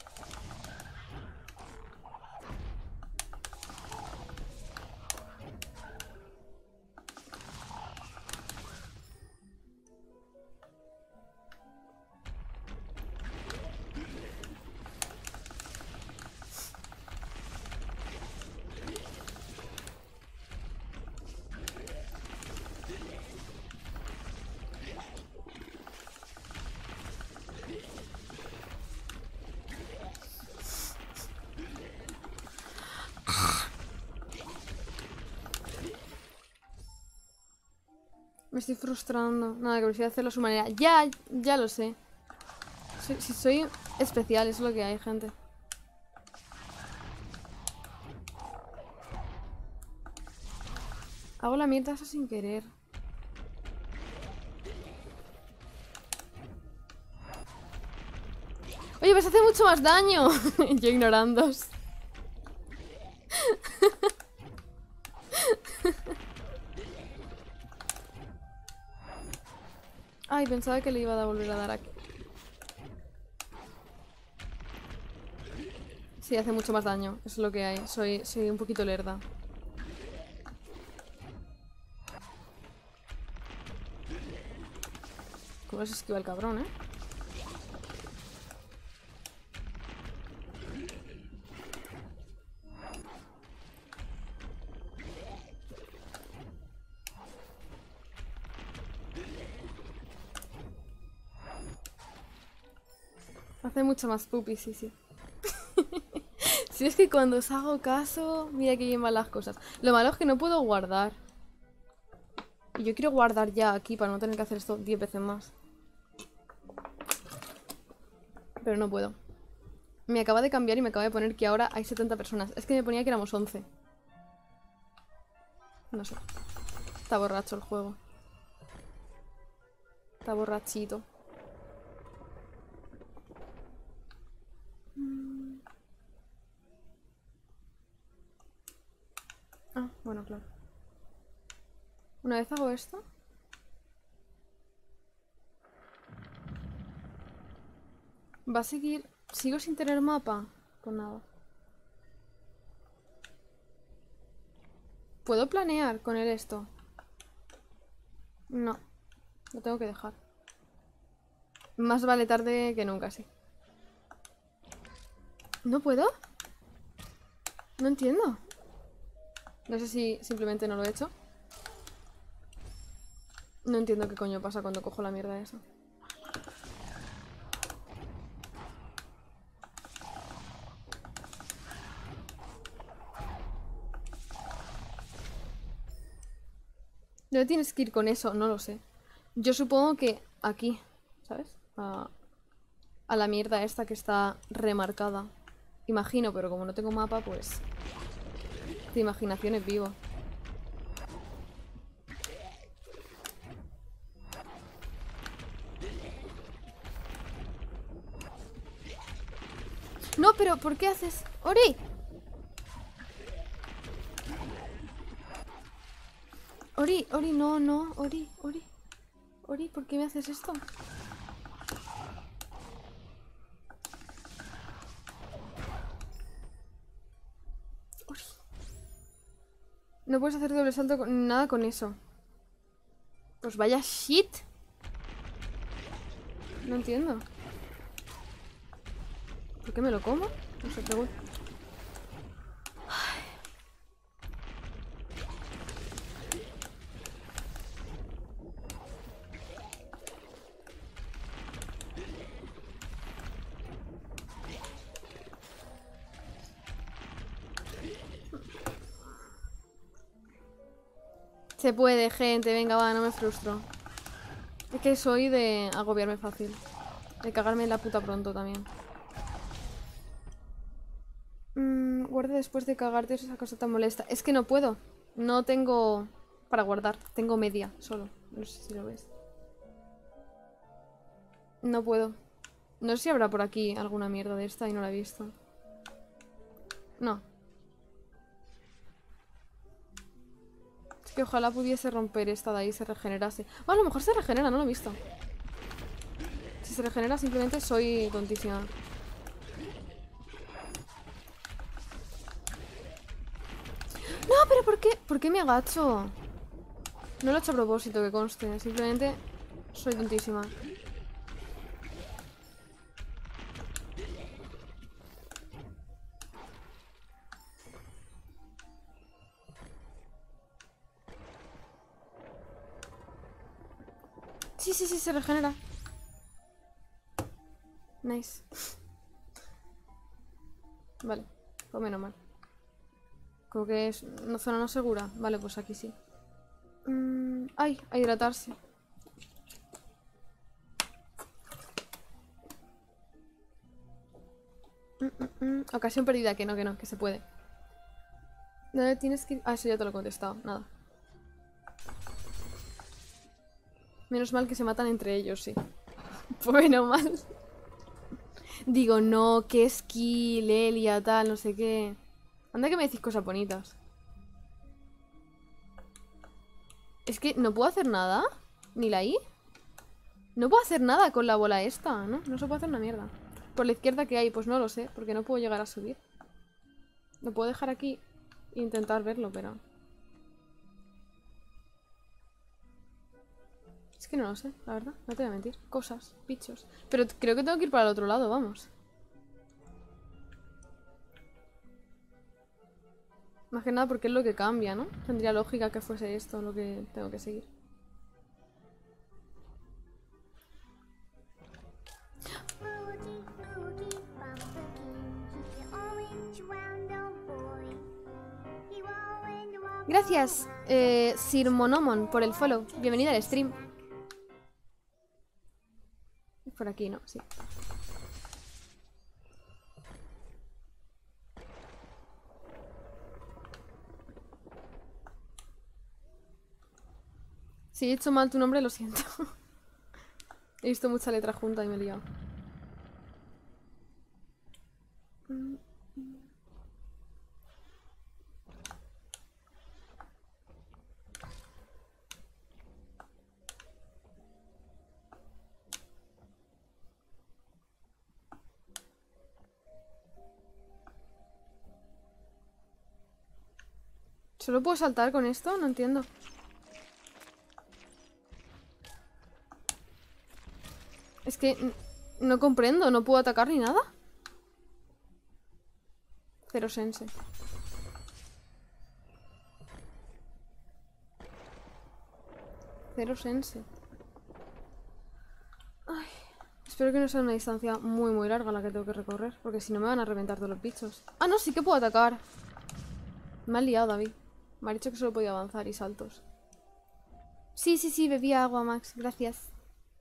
Me estoy frustrando. Nada, que prefiero hacerlo a su manera. Ya, ya lo sé. Si, si soy especial, es lo que hay, gente. Hago la mierda esa sin querer. Oye, pues hace mucho más daño. Yo ignorándos. Ay, pensaba que le iba a volver a dar aquí. Sí, hace mucho más daño. Eso es lo que hay. Soy, soy un poquito lerda. ¿Cómo se esquiva el cabrón, eh? Hace mucho más pupi, sí, sí. Si es que cuando os hago caso, mira que bien van las cosas. Lo malo es que no puedo guardar. Y yo quiero guardar ya aquí para no tener que hacer esto diez veces más. Pero no puedo. Me acaba de cambiar y me acaba de poner que ahora hay setenta personas. Es que me ponía que éramos once. No sé. Está borracho el juego. Está borrachito. Ah, bueno, claro. Una vez hago esto... ¿Va a seguir? ¿Sigo sin tener mapa? Pues nada. ¿Puedo planear con él esto? No. Lo tengo que dejar. Más vale tarde que nunca, sí. ¿No puedo? No entiendo. No sé si simplemente no lo he hecho. No entiendo qué coño pasa cuando cojo la mierda esa. No tienes que ir con eso, no lo sé. Yo supongo que aquí, ¿sabes? A, a la mierda esta que está remarcada. Imagino, pero como no tengo mapa, pues... Tu imaginación es viva. No, pero ¿por qué haces? ¡Ori! Ori, Ori, no, no, Ori, Ori. Ori, ¿por qué me haces esto? Ori. No puedes hacer doble salto con nada con eso. Pues vaya shit. No entiendo. ¿Por qué me lo como? No sé, pregunto. Se puede, gente. Venga, va, no me frustro. Es que soy de agobiarme fácil. De cagarme en la puta pronto también. Mm, guarda después de cagarte si esa cosa tan molesta. Es que no puedo. No tengo para guardar. Tengo media solo. No sé si lo ves. No puedo. No sé si habrá por aquí alguna mierda de esta y no la he visto. No. Es que ojalá pudiese romper esta de ahí y se regenerase. Oh, a lo mejor se regenera, no lo he visto. Si se regenera simplemente soy tontísima. No, pero ¿por qué? ¿Por qué me agacho? No lo he hecho a propósito, que conste. Simplemente soy tontísima. Sí, sí, sí, se regenera. Nice. Vale, pues menos mal. Como que es una zona no segura. Vale, pues aquí sí. Mm, ay, a hidratarse. Mm, mm, mm. Ocasión perdida, que no, que no, que se puede. ¿Dónde tienes que ir? Ah, eso ya te lo he contestado, nada. Menos mal que se matan entre ellos, sí. Bueno, mal. Digo, no, qué skill, Elia, tal, no sé qué. Anda que me decís cosas bonitas. Es que no puedo hacer nada. Ni la I. No puedo hacer nada con la bola esta, ¿no? No se puede hacer una mierda. Por la izquierda que hay, pues no lo sé, porque no puedo llegar a subir. Lo puedo dejar aquí e intentar verlo, pero... Es que no lo sé, la verdad, no te voy a mentir. Cosas, bichos. Pero creo que tengo que ir para el otro lado, vamos. Más que nada porque es lo que cambia, ¿no? Tendría lógica que fuese esto lo que tengo que seguir. Gracias, eh, Sir Monomon, por el follow. Bienvenida al stream. Es por aquí, ¿no? Sí. Si he dicho mal tu nombre, lo siento. He visto mucha letra junta y me he liado. ¿Solo puedo saltar con esto? No entiendo. Es que no comprendo, no puedo atacar ni nada. Cero sense. Cero sense. Ay, espero que no sea una distancia muy muy larga la que tengo que recorrer, porque si no me van a reventar todos los bichos. Ah, no, sí que puedo atacar. Me ha liado, David. Me ha dicho que solo podía avanzar y saltos. Sí, sí, sí, bebía agua, Max. Gracias.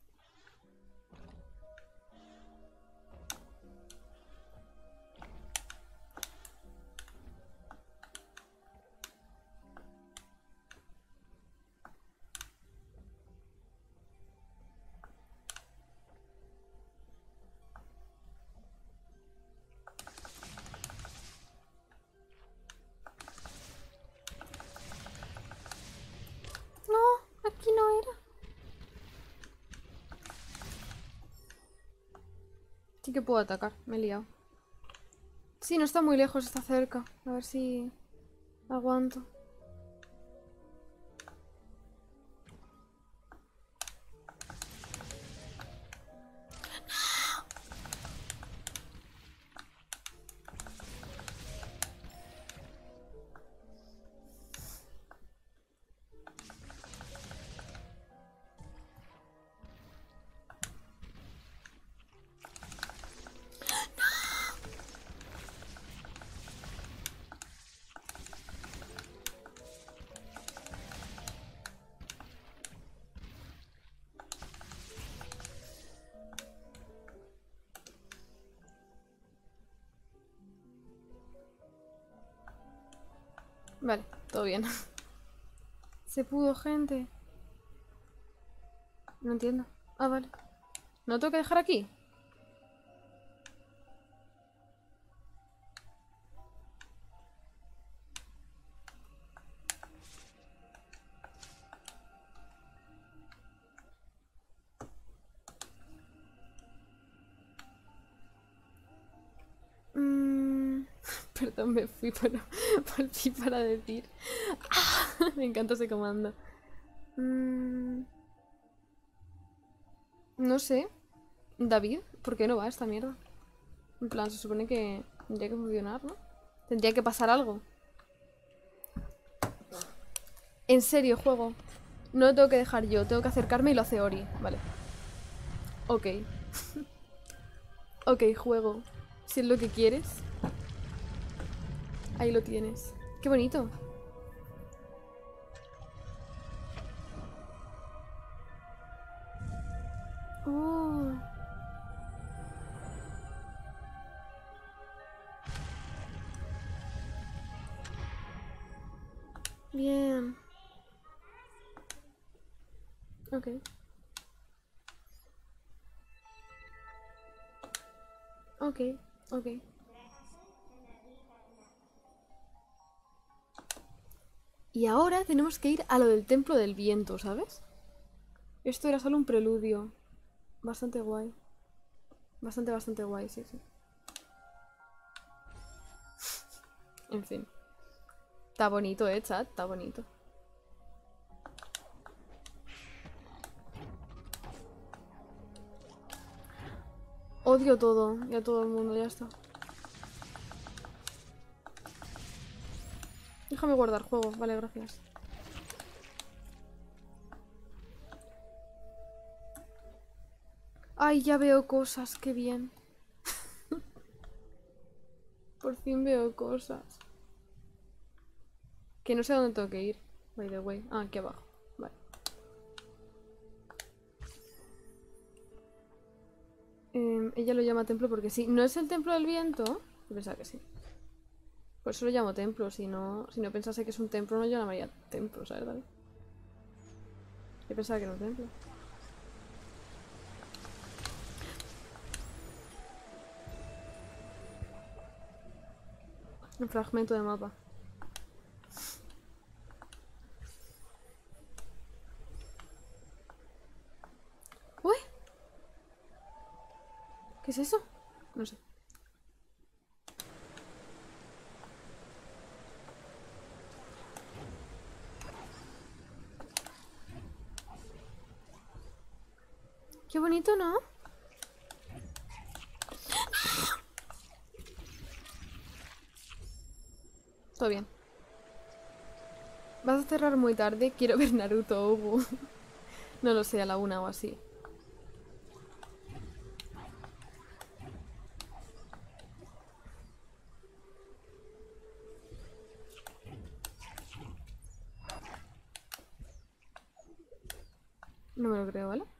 No, aquí no era. Sí que puedo atacar, me he liado. Sí, no está muy lejos, está cerca. A ver si aguanto. Vale, todo bien. Se pudo, gente. No entiendo. Ah, vale. ¿No tengo que dejar aquí? Mm, Perdón, me fui por, por ti para decir. ¡Ah! Me encanta ese comando. Mm, No sé. David, ¿por qué no va esta mierda? En plan, se supone que tendría que funcionar, ¿no? Tendría que pasar algo. En serio, juego. No lo tengo que dejar yo, tengo que acercarme y lo hace Ori. Vale. Ok. Ok, juego. Si es lo que quieres. Ahí lo tienes. Qué bonito. Oh. Bien. Ok. Ok, ok. Y ahora tenemos que ir a lo del Templo del Viento, ¿sabes? Esto era solo un preludio. Bastante guay. Bastante, bastante guay, sí, sí. En fin. Está bonito, eh, chat. Está bonito. Odio todo. Y a todo el mundo, ya está. Déjame guardar juego. Vale, gracias. Ay, ya veo cosas. Qué bien. Por fin veo cosas. Que no sé a dónde tengo que ir. By the way. Ah, aquí abajo. Vale. Eh, ella lo llama templo porque sí. ¿No es el templo del viento? Yo pensaba que sí. Por eso lo llamo templo. Si no, si no pensase que es un templo, no lo llamaría templo, ¿sabes, David? Yo pensaba que era un templo. Un fragmento de mapa. ¡Uy! ¿Qué es eso? No sé. Qué bonito, ¿no? Todo bien. ¿Vas a cerrar muy tarde? Quiero ver Naruto, Ubu. No lo sé, a la una o así. No me lo creo, ¿vale?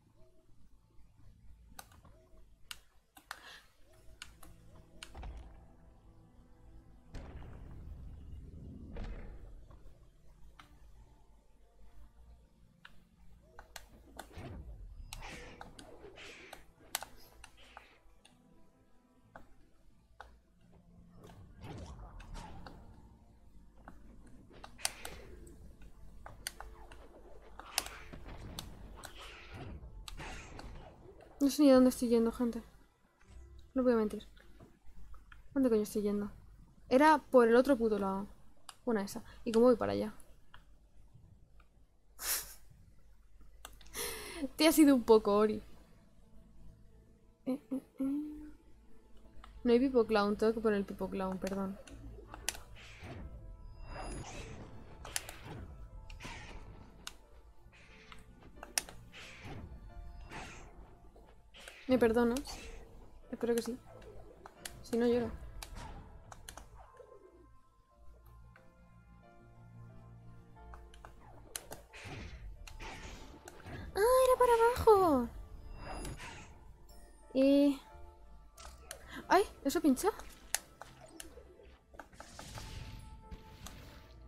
No sé ni a dónde estoy yendo, gente. No voy a mentir. ¿Dónde coño estoy yendo? Era por el otro puto lado. Una esa. ¿Y cómo voy para allá? Te ha sido un poco, Ori. Eh, eh, eh. No hay Pipo Clown, tengo que poner el Pipo Clown, perdón. ¿Me perdonas? Espero que sí. Si no, lloro. ¡Ah, era para abajo! Eh... ¡Ay! ¿Eso pincha?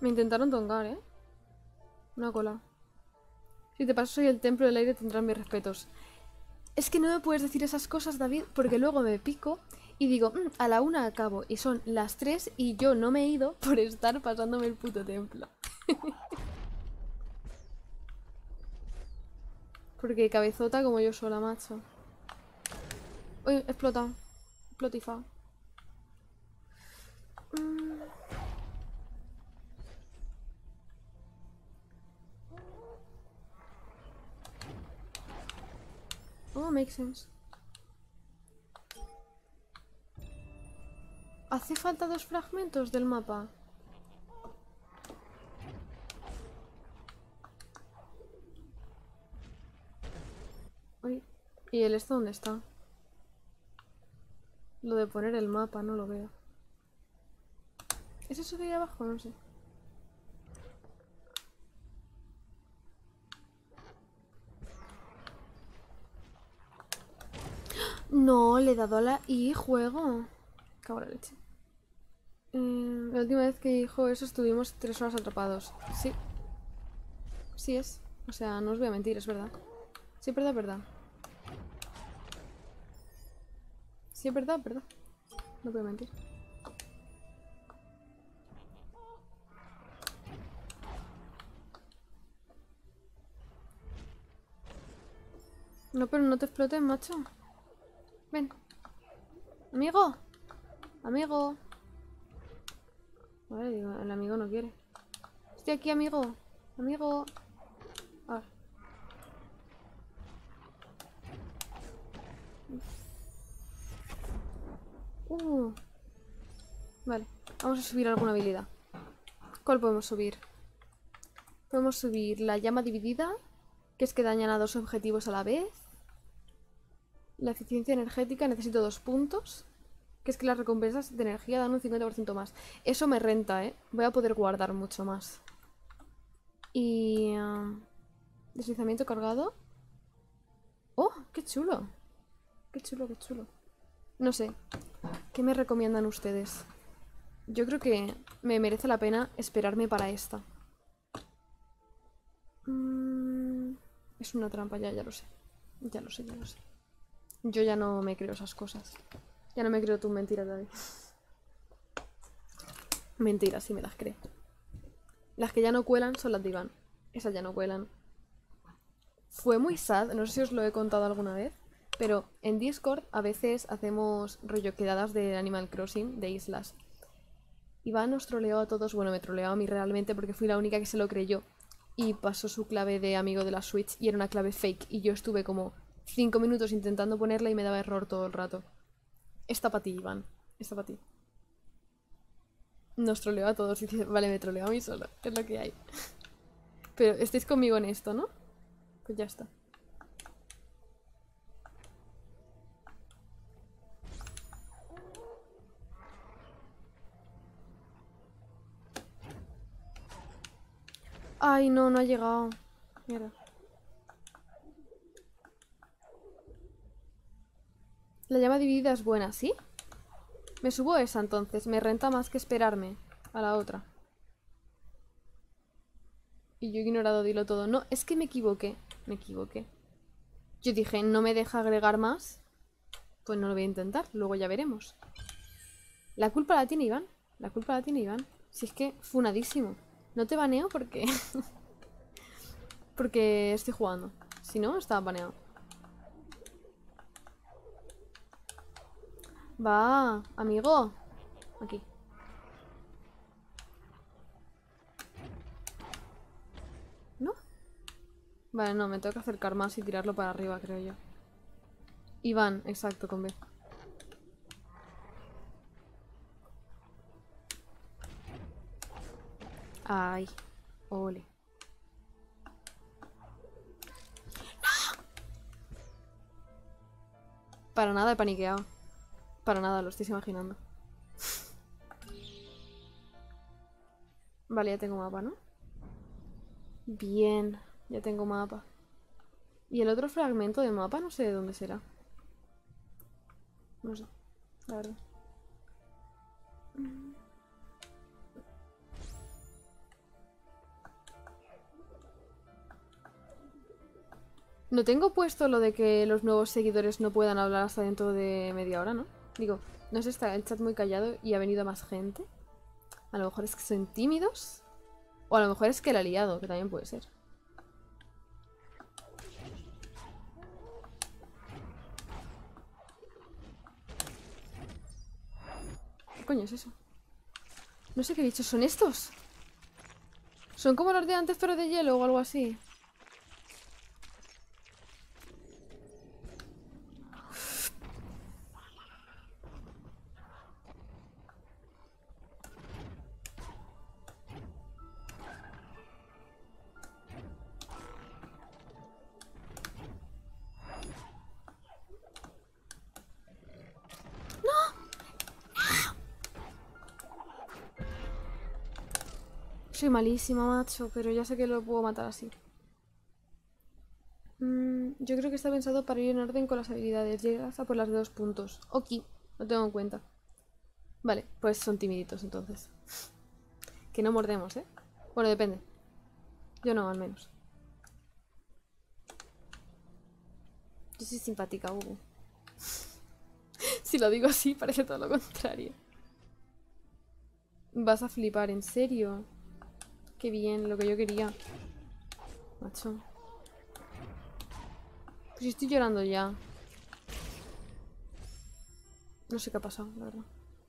Me intentaron tongar, ¿eh? Una cola. Si te paso soy el templo del aire, tendrán mis respetos. Es que no me puedes decir esas cosas, David, porque luego me pico y digo, mmm, a la una acabo. Y son las tres y yo no me he ido por estar pasándome el puto templo. Porque cabezota como yo sola, macho. Uy, explota. Explotifa. Mm. Oh, makes sense. Hace falta dos fragmentos del mapa. Uy. ¿Y el esto dónde está? Lo de poner el mapa, no lo veo. ¿Es eso de ahí abajo? No sé. No, le he dado a la I, juego. Cago en la leche. Eh, la última vez que dijo eso estuvimos tres horas atrapados. Sí. Sí es. O sea, no os voy a mentir, es verdad. Sí, es verdad, es verdad. Sí, es verdad, es verdad. No voy a mentir. No, pero no te explotes, macho. Ven. Amigo. Amigo. Vale, digo, el amigo no quiere. Estoy aquí, amigo. Amigo. A ver. Uh. Vale, vamos a subir alguna habilidad. ¿Cuál podemos subir? Podemos subir la llama dividida, que es que dañan a dos objetivos a la vez. La eficiencia energética, necesito dos puntos. Que es que las recompensas de energía dan un cincuenta por ciento más. Eso me renta, ¿eh? Voy a poder guardar mucho más. Y... Uh, deslizamiento cargado. ¡Oh! ¡Qué chulo! ¡Qué chulo, qué chulo! No sé. ¿Qué me recomiendan ustedes? Yo creo que me merece la pena esperarme para esta. Mm, es una trampa, ya, ya lo sé. Ya lo sé, ya lo sé. Yo ya no me creo esas cosas. Ya no me creo tus mentiras, David. Mentiras, sí me las creo. Las que ya no cuelan son las de Iván. Esas ya no cuelan. Fue muy sad, no sé si os lo he contado alguna vez, pero en Discord a veces hacemos rollo quedadas de Animal Crossing, de islas. Iván nos troleó a todos, bueno, me troleó a mí realmente porque fui la única que se lo creyó. Y pasó su clave de amigo de la Switch y era una clave fake. Y yo estuve como cinco minutos intentando ponerla y me daba error todo el rato. Está para ti, Iván. Está para ti. Nos troleó a todos y dice, vale, me troleó a mí solo. Es lo que hay. Pero estáis conmigo en esto, ¿no? Pues ya está. Ay, no, no ha llegado. Mierda. La llama dividida es buena, ¿sí? Me subo esa entonces. Me renta más que esperarme a la otra. Y yo he ignorado dilo todo. No, es que me equivoqué. Me equivoqué. Yo dije, no me deja agregar más. Pues no lo voy a intentar. Luego ya veremos. La culpa la tiene Iván. La culpa la tiene Iván. Si es que funadísimo. No te baneo porque... porque estoy jugando. Si no, estaba baneado. Va, amigo. Aquí. ¿No? Vale, no, me tengo que acercar más y tirarlo para arriba, creo yo. Iván, exacto, con B. Ay, ole. ¡No! Para nada he paniqueado. Para nada, lo estáis imaginando. Vale, ya tengo mapa, ¿no? Bien, ya tengo mapa. Y el otro fragmento de mapa no sé de dónde será. No sé, la verdad. No tengo puesto lo de que los nuevos seguidores no puedan hablar hasta dentro de media hora, ¿no? Digo, no sé, está el chat muy callado y ha venido más gente. A lo mejor es que son tímidos. O a lo mejor es que la ha liado, que también puede ser. ¿Qué coño es eso? No sé qué bichos son estos. Son como los de antes pero de hielo o algo así. Soy malísima, macho, pero ya sé que lo puedo matar así. Mm, yo creo que está pensado para ir en orden con las habilidades. Llegas a por las de dos puntos. Ok, lo tengo en cuenta. Vale, pues son timiditos entonces. Que no mordemos, ¿eh? Bueno, depende. Yo no, al menos. Yo soy simpática, Hugo. Si lo digo así, parece todo lo contrario. Vas a flipar, ¿en serio? Qué bien, lo que yo quería. Macho. Pues estoy llorando ya. No sé qué ha pasado, la verdad.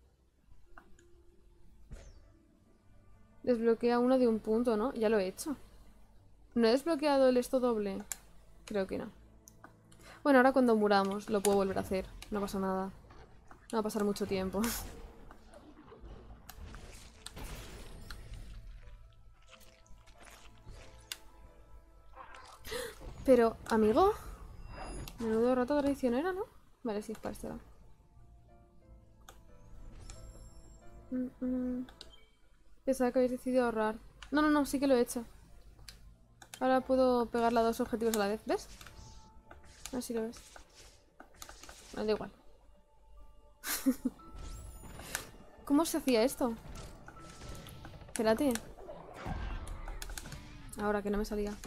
Desbloquea uno de un punto, ¿no? Ya lo he hecho. ¿No he desbloqueado el esto doble? Creo que no. Bueno, ahora cuando muramos lo puedo volver a hacer. No pasa nada. No va a pasar mucho tiempo. Pero, amigo. Menudo rata traicionera, ¿no? Vale, sí, es para este lado. Mm -mm. Pensaba que habéis decidido ahorrar. No, no, no, sí que lo he hecho. Ahora puedo pegarle a dos objetivos a la vez, ¿ves? A ver si lo ves. Me da igual. ¿Cómo se hacía esto? Espérate. Ahora que no me salía.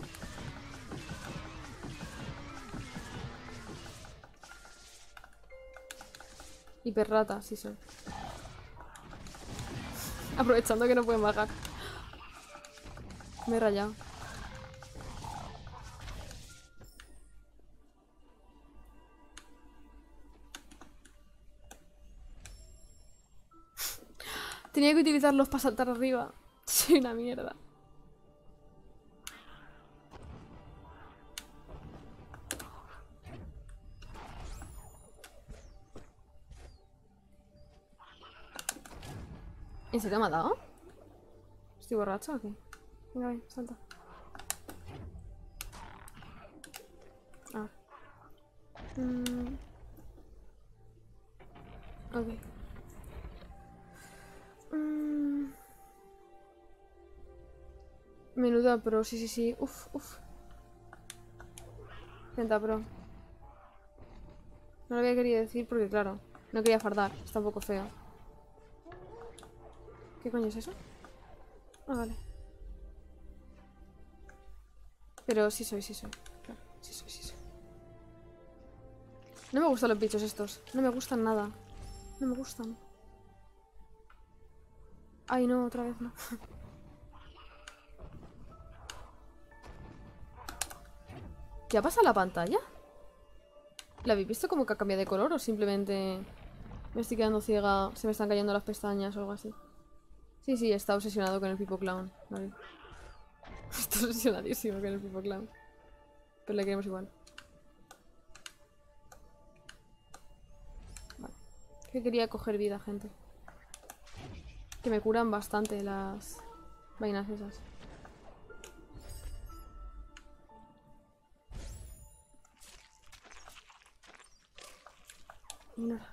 Hiperrata, sí soy. Aprovechando que no pueden bajar. Me he rayado. Tenía que utilizarlos para saltar arriba. Soy una mierda. ¿En serio me ha dado? ¿Estoy borracho o qué? Venga, ven, salta. Ah. Mm. Ok. Mm. Menuda pro, sí, sí, sí. Uf, uf. Penta pro. No lo había querido decir porque, claro, no quería fardar. Está un poco feo. ¿Qué coño es eso? Ah, vale. Pero sí soy, sí soy. Claro, sí soy, sí soy. No me gustan los bichos estos. No me gustan nada. No me gustan. Ay, no, otra vez no. ¿Qué ha pasado a la pantalla? ¿La habéis visto como que ha cambiado de color o simplemente me estoy quedando ciega? Se me están cayendo las pestañas o algo así. Sí, sí, está obsesionado con el Pipo Clown. Vale. Está obsesionadísimo con el Pipo Clown. Pero le queremos igual. Vale. Que quería coger vida, gente. Que me curan bastante las vainas esas. Ignora.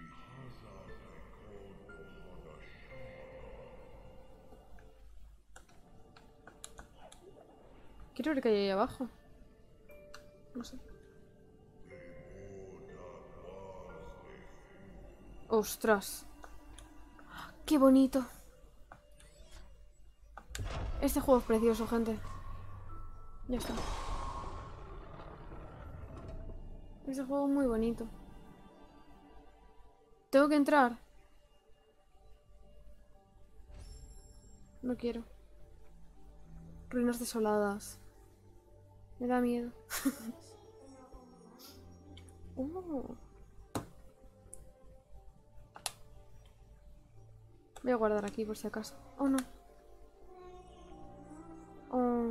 Quiero ver qué hay ahí abajo. No sé. ¡Ostras! ¡Qué bonito! Este juego es precioso, gente. Ya está. Ese juego es muy bonito. ¿Tengo que entrar? No quiero. Ruinas desoladas. Me da miedo. uh. Voy a guardar aquí por si acaso. Oh, no. Oh.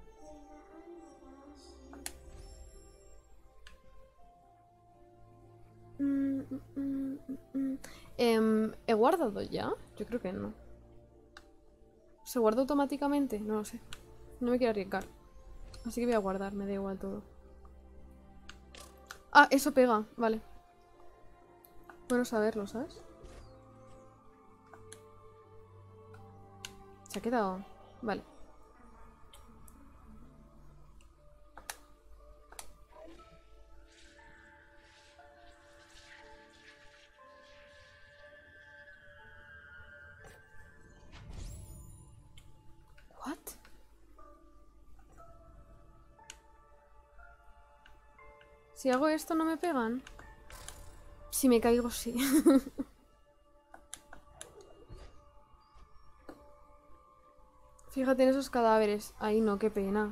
Mm, mm, mm, mm. Eh, ¿He guardado ya? Yo creo que no. ¿Se guarda automáticamente? No lo sé. No me quiero arriesgar. Así que voy a guardar, me da igual todo. Ah, eso pega, vale. Bueno saberlo, ¿sabes? Se ha quedado. Vale. What? Si hago esto no me pegan. Si me caigo, sí. Fíjate en esos cadáveres. Ay, no, qué pena.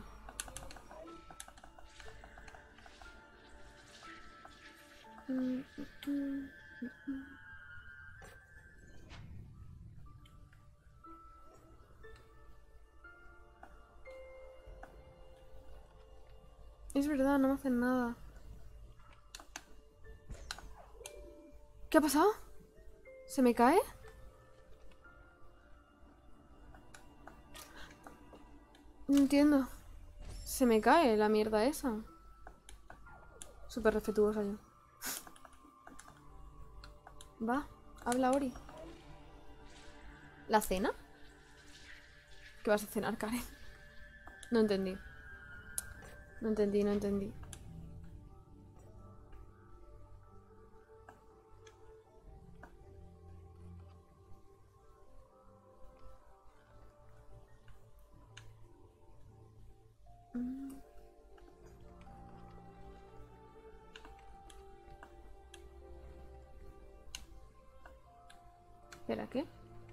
Es verdad, no me hacen nada. ¿Qué ha pasado? ¿Se me cae? No entiendo. Se me cae la mierda esa. Súper respetuosa yo. Va, habla Ori. ¿La cena? ¿Qué vas a cenar, Karen? No entendí. No entendí, no entendí. Mm. Espera, ¿qué?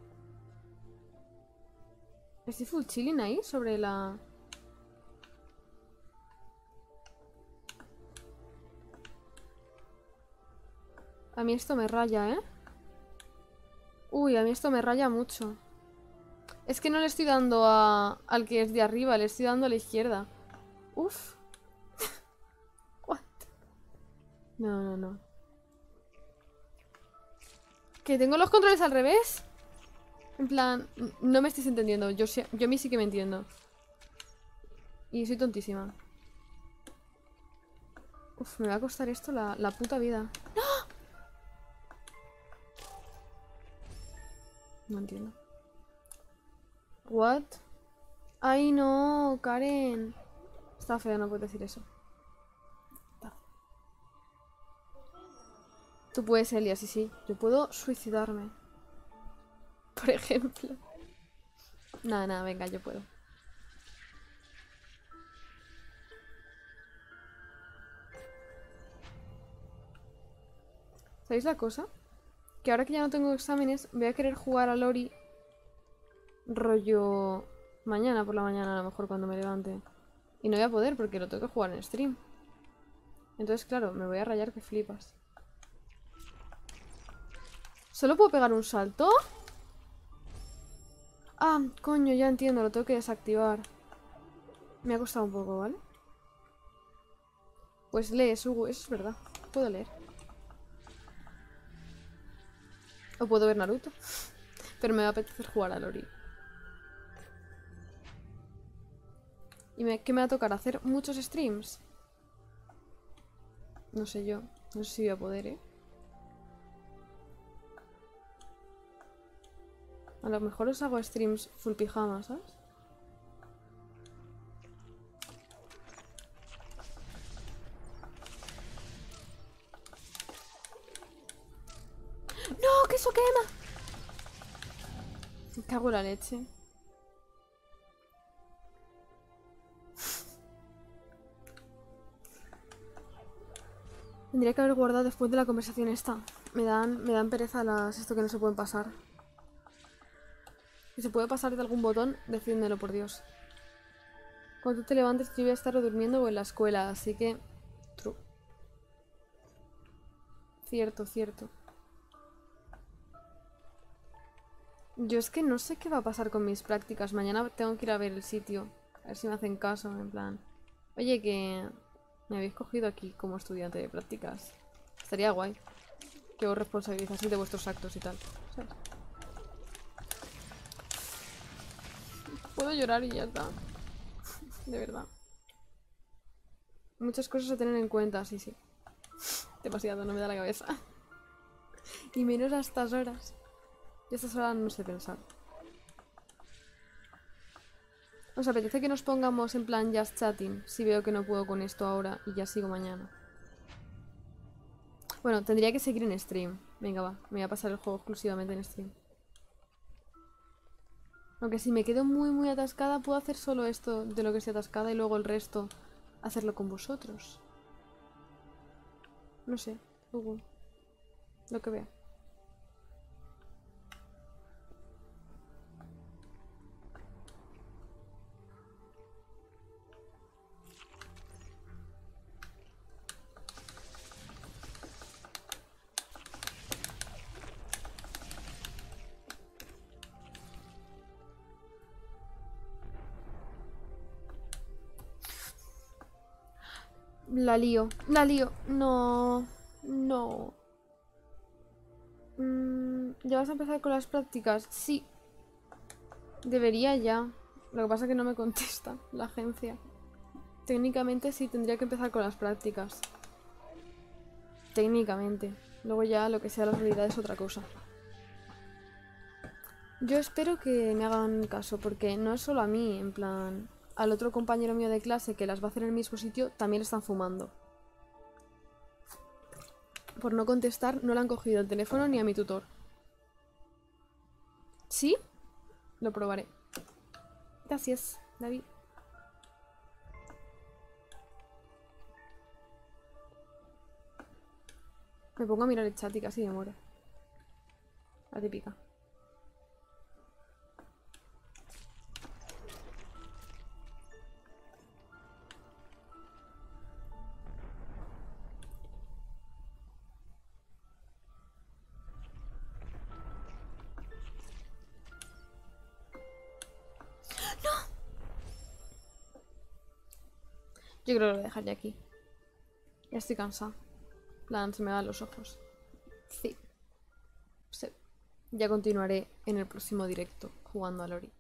¿Estoy full chilling ahí sobre la...? A mí esto me raya, ¿eh? Uy, a mí esto me raya mucho. Es que no le estoy dando a... al que es de arriba, le estoy dando a la izquierda. Uf. What? No, no, no. ¿Que tengo los controles al revés? En plan, no me estáis entendiendo. Yo, sí, yo a mí sí que me entiendo. Y soy tontísima. Uf, me va a costar esto la, la puta vida. ¡No! No entiendo. What? Ay, no, Karen. Está feo, no puedes decir eso. Tú puedes, Elia, sí, sí. Yo puedo suicidarme. Por ejemplo. Nada, nada, venga, yo puedo. ¿Sabéis la cosa? Que ahora que ya no tengo exámenes, voy a querer jugar a Lori rollo mañana por la mañana, a lo mejor cuando me levante. Y no voy a poder porque lo tengo que jugar en stream. Entonces, claro, me voy a rayar que flipas. ¿Solo puedo pegar un salto? Ah, coño, ya entiendo, lo tengo que desactivar. Me ha costado un poco, ¿vale? Pues lee, Sugu, eso es verdad. Puedo leer. O puedo ver Naruto. Pero me va a apetecer jugar a Lori. ¿Y me, qué me va a tocar? ¿Hacer muchos streams? No sé yo. No sé si voy a poder, ¿eh? A lo mejor os hago streams full pijama, ¿sabes? ¡No! ¡Que eso quema! Me cago en la leche. Tendría que haber guardado después de la conversación esta. Me dan, me dan pereza las esto que no se pueden pasar. Si se puede pasar de algún botón, decídmelo, por Dios. Cuando tú te levantes yo voy a estar o durmiendo o en la escuela, así que... True. Cierto, cierto. Yo es que no sé qué va a pasar con mis prácticas. Mañana tengo que ir a ver el sitio. A ver si me hacen caso, en plan... Oye, que me habéis cogido aquí como estudiante de prácticas. Estaría guay. Que os responsabilizaseis de vuestros actos y tal. ¿Sabes? Puedo llorar y ya está. De verdad. Muchas cosas a tener en cuenta, sí, sí. Demasiado, no me da la cabeza. Y menos a estas horas. Y a estas horas no sé pensar. ¿Os apetece que nos pongamos en plan just chatting? Si veo que no puedo con esto ahora y ya sigo mañana. Bueno, tendría que seguir en stream. Venga, va. Me voy a pasar el juego exclusivamente en stream. Aunque si me quedo muy muy atascada, puedo hacer solo esto de lo que estoy atascada y luego el resto hacerlo con vosotros. No sé. Luego. Lo que vea. La lío, la lío. No, no. Mm, ¿Ya vas a empezar con las prácticas? Sí. Debería ya. Lo que pasa es que no me contesta la agencia. Técnicamente sí tendría que empezar con las prácticas. Técnicamente. Luego ya lo que sea la realidad es otra cosa. Yo espero que me hagan caso, porque no es solo a mí, en plan... Al otro compañero mío de clase que las va a hacer en el mismo sitio, también están fumando. Por no contestar, no le han cogido el teléfono ni a mi tutor. ¿Sí? Lo probaré. Gracias, David. Me pongo a mirar el chat y casi me muero. La típica. Yo creo que lo dejaré aquí. Ya estoy cansada. En plan, se me van los ojos. Sí. Sí. Ya continuaré en el próximo directo jugando a Lori.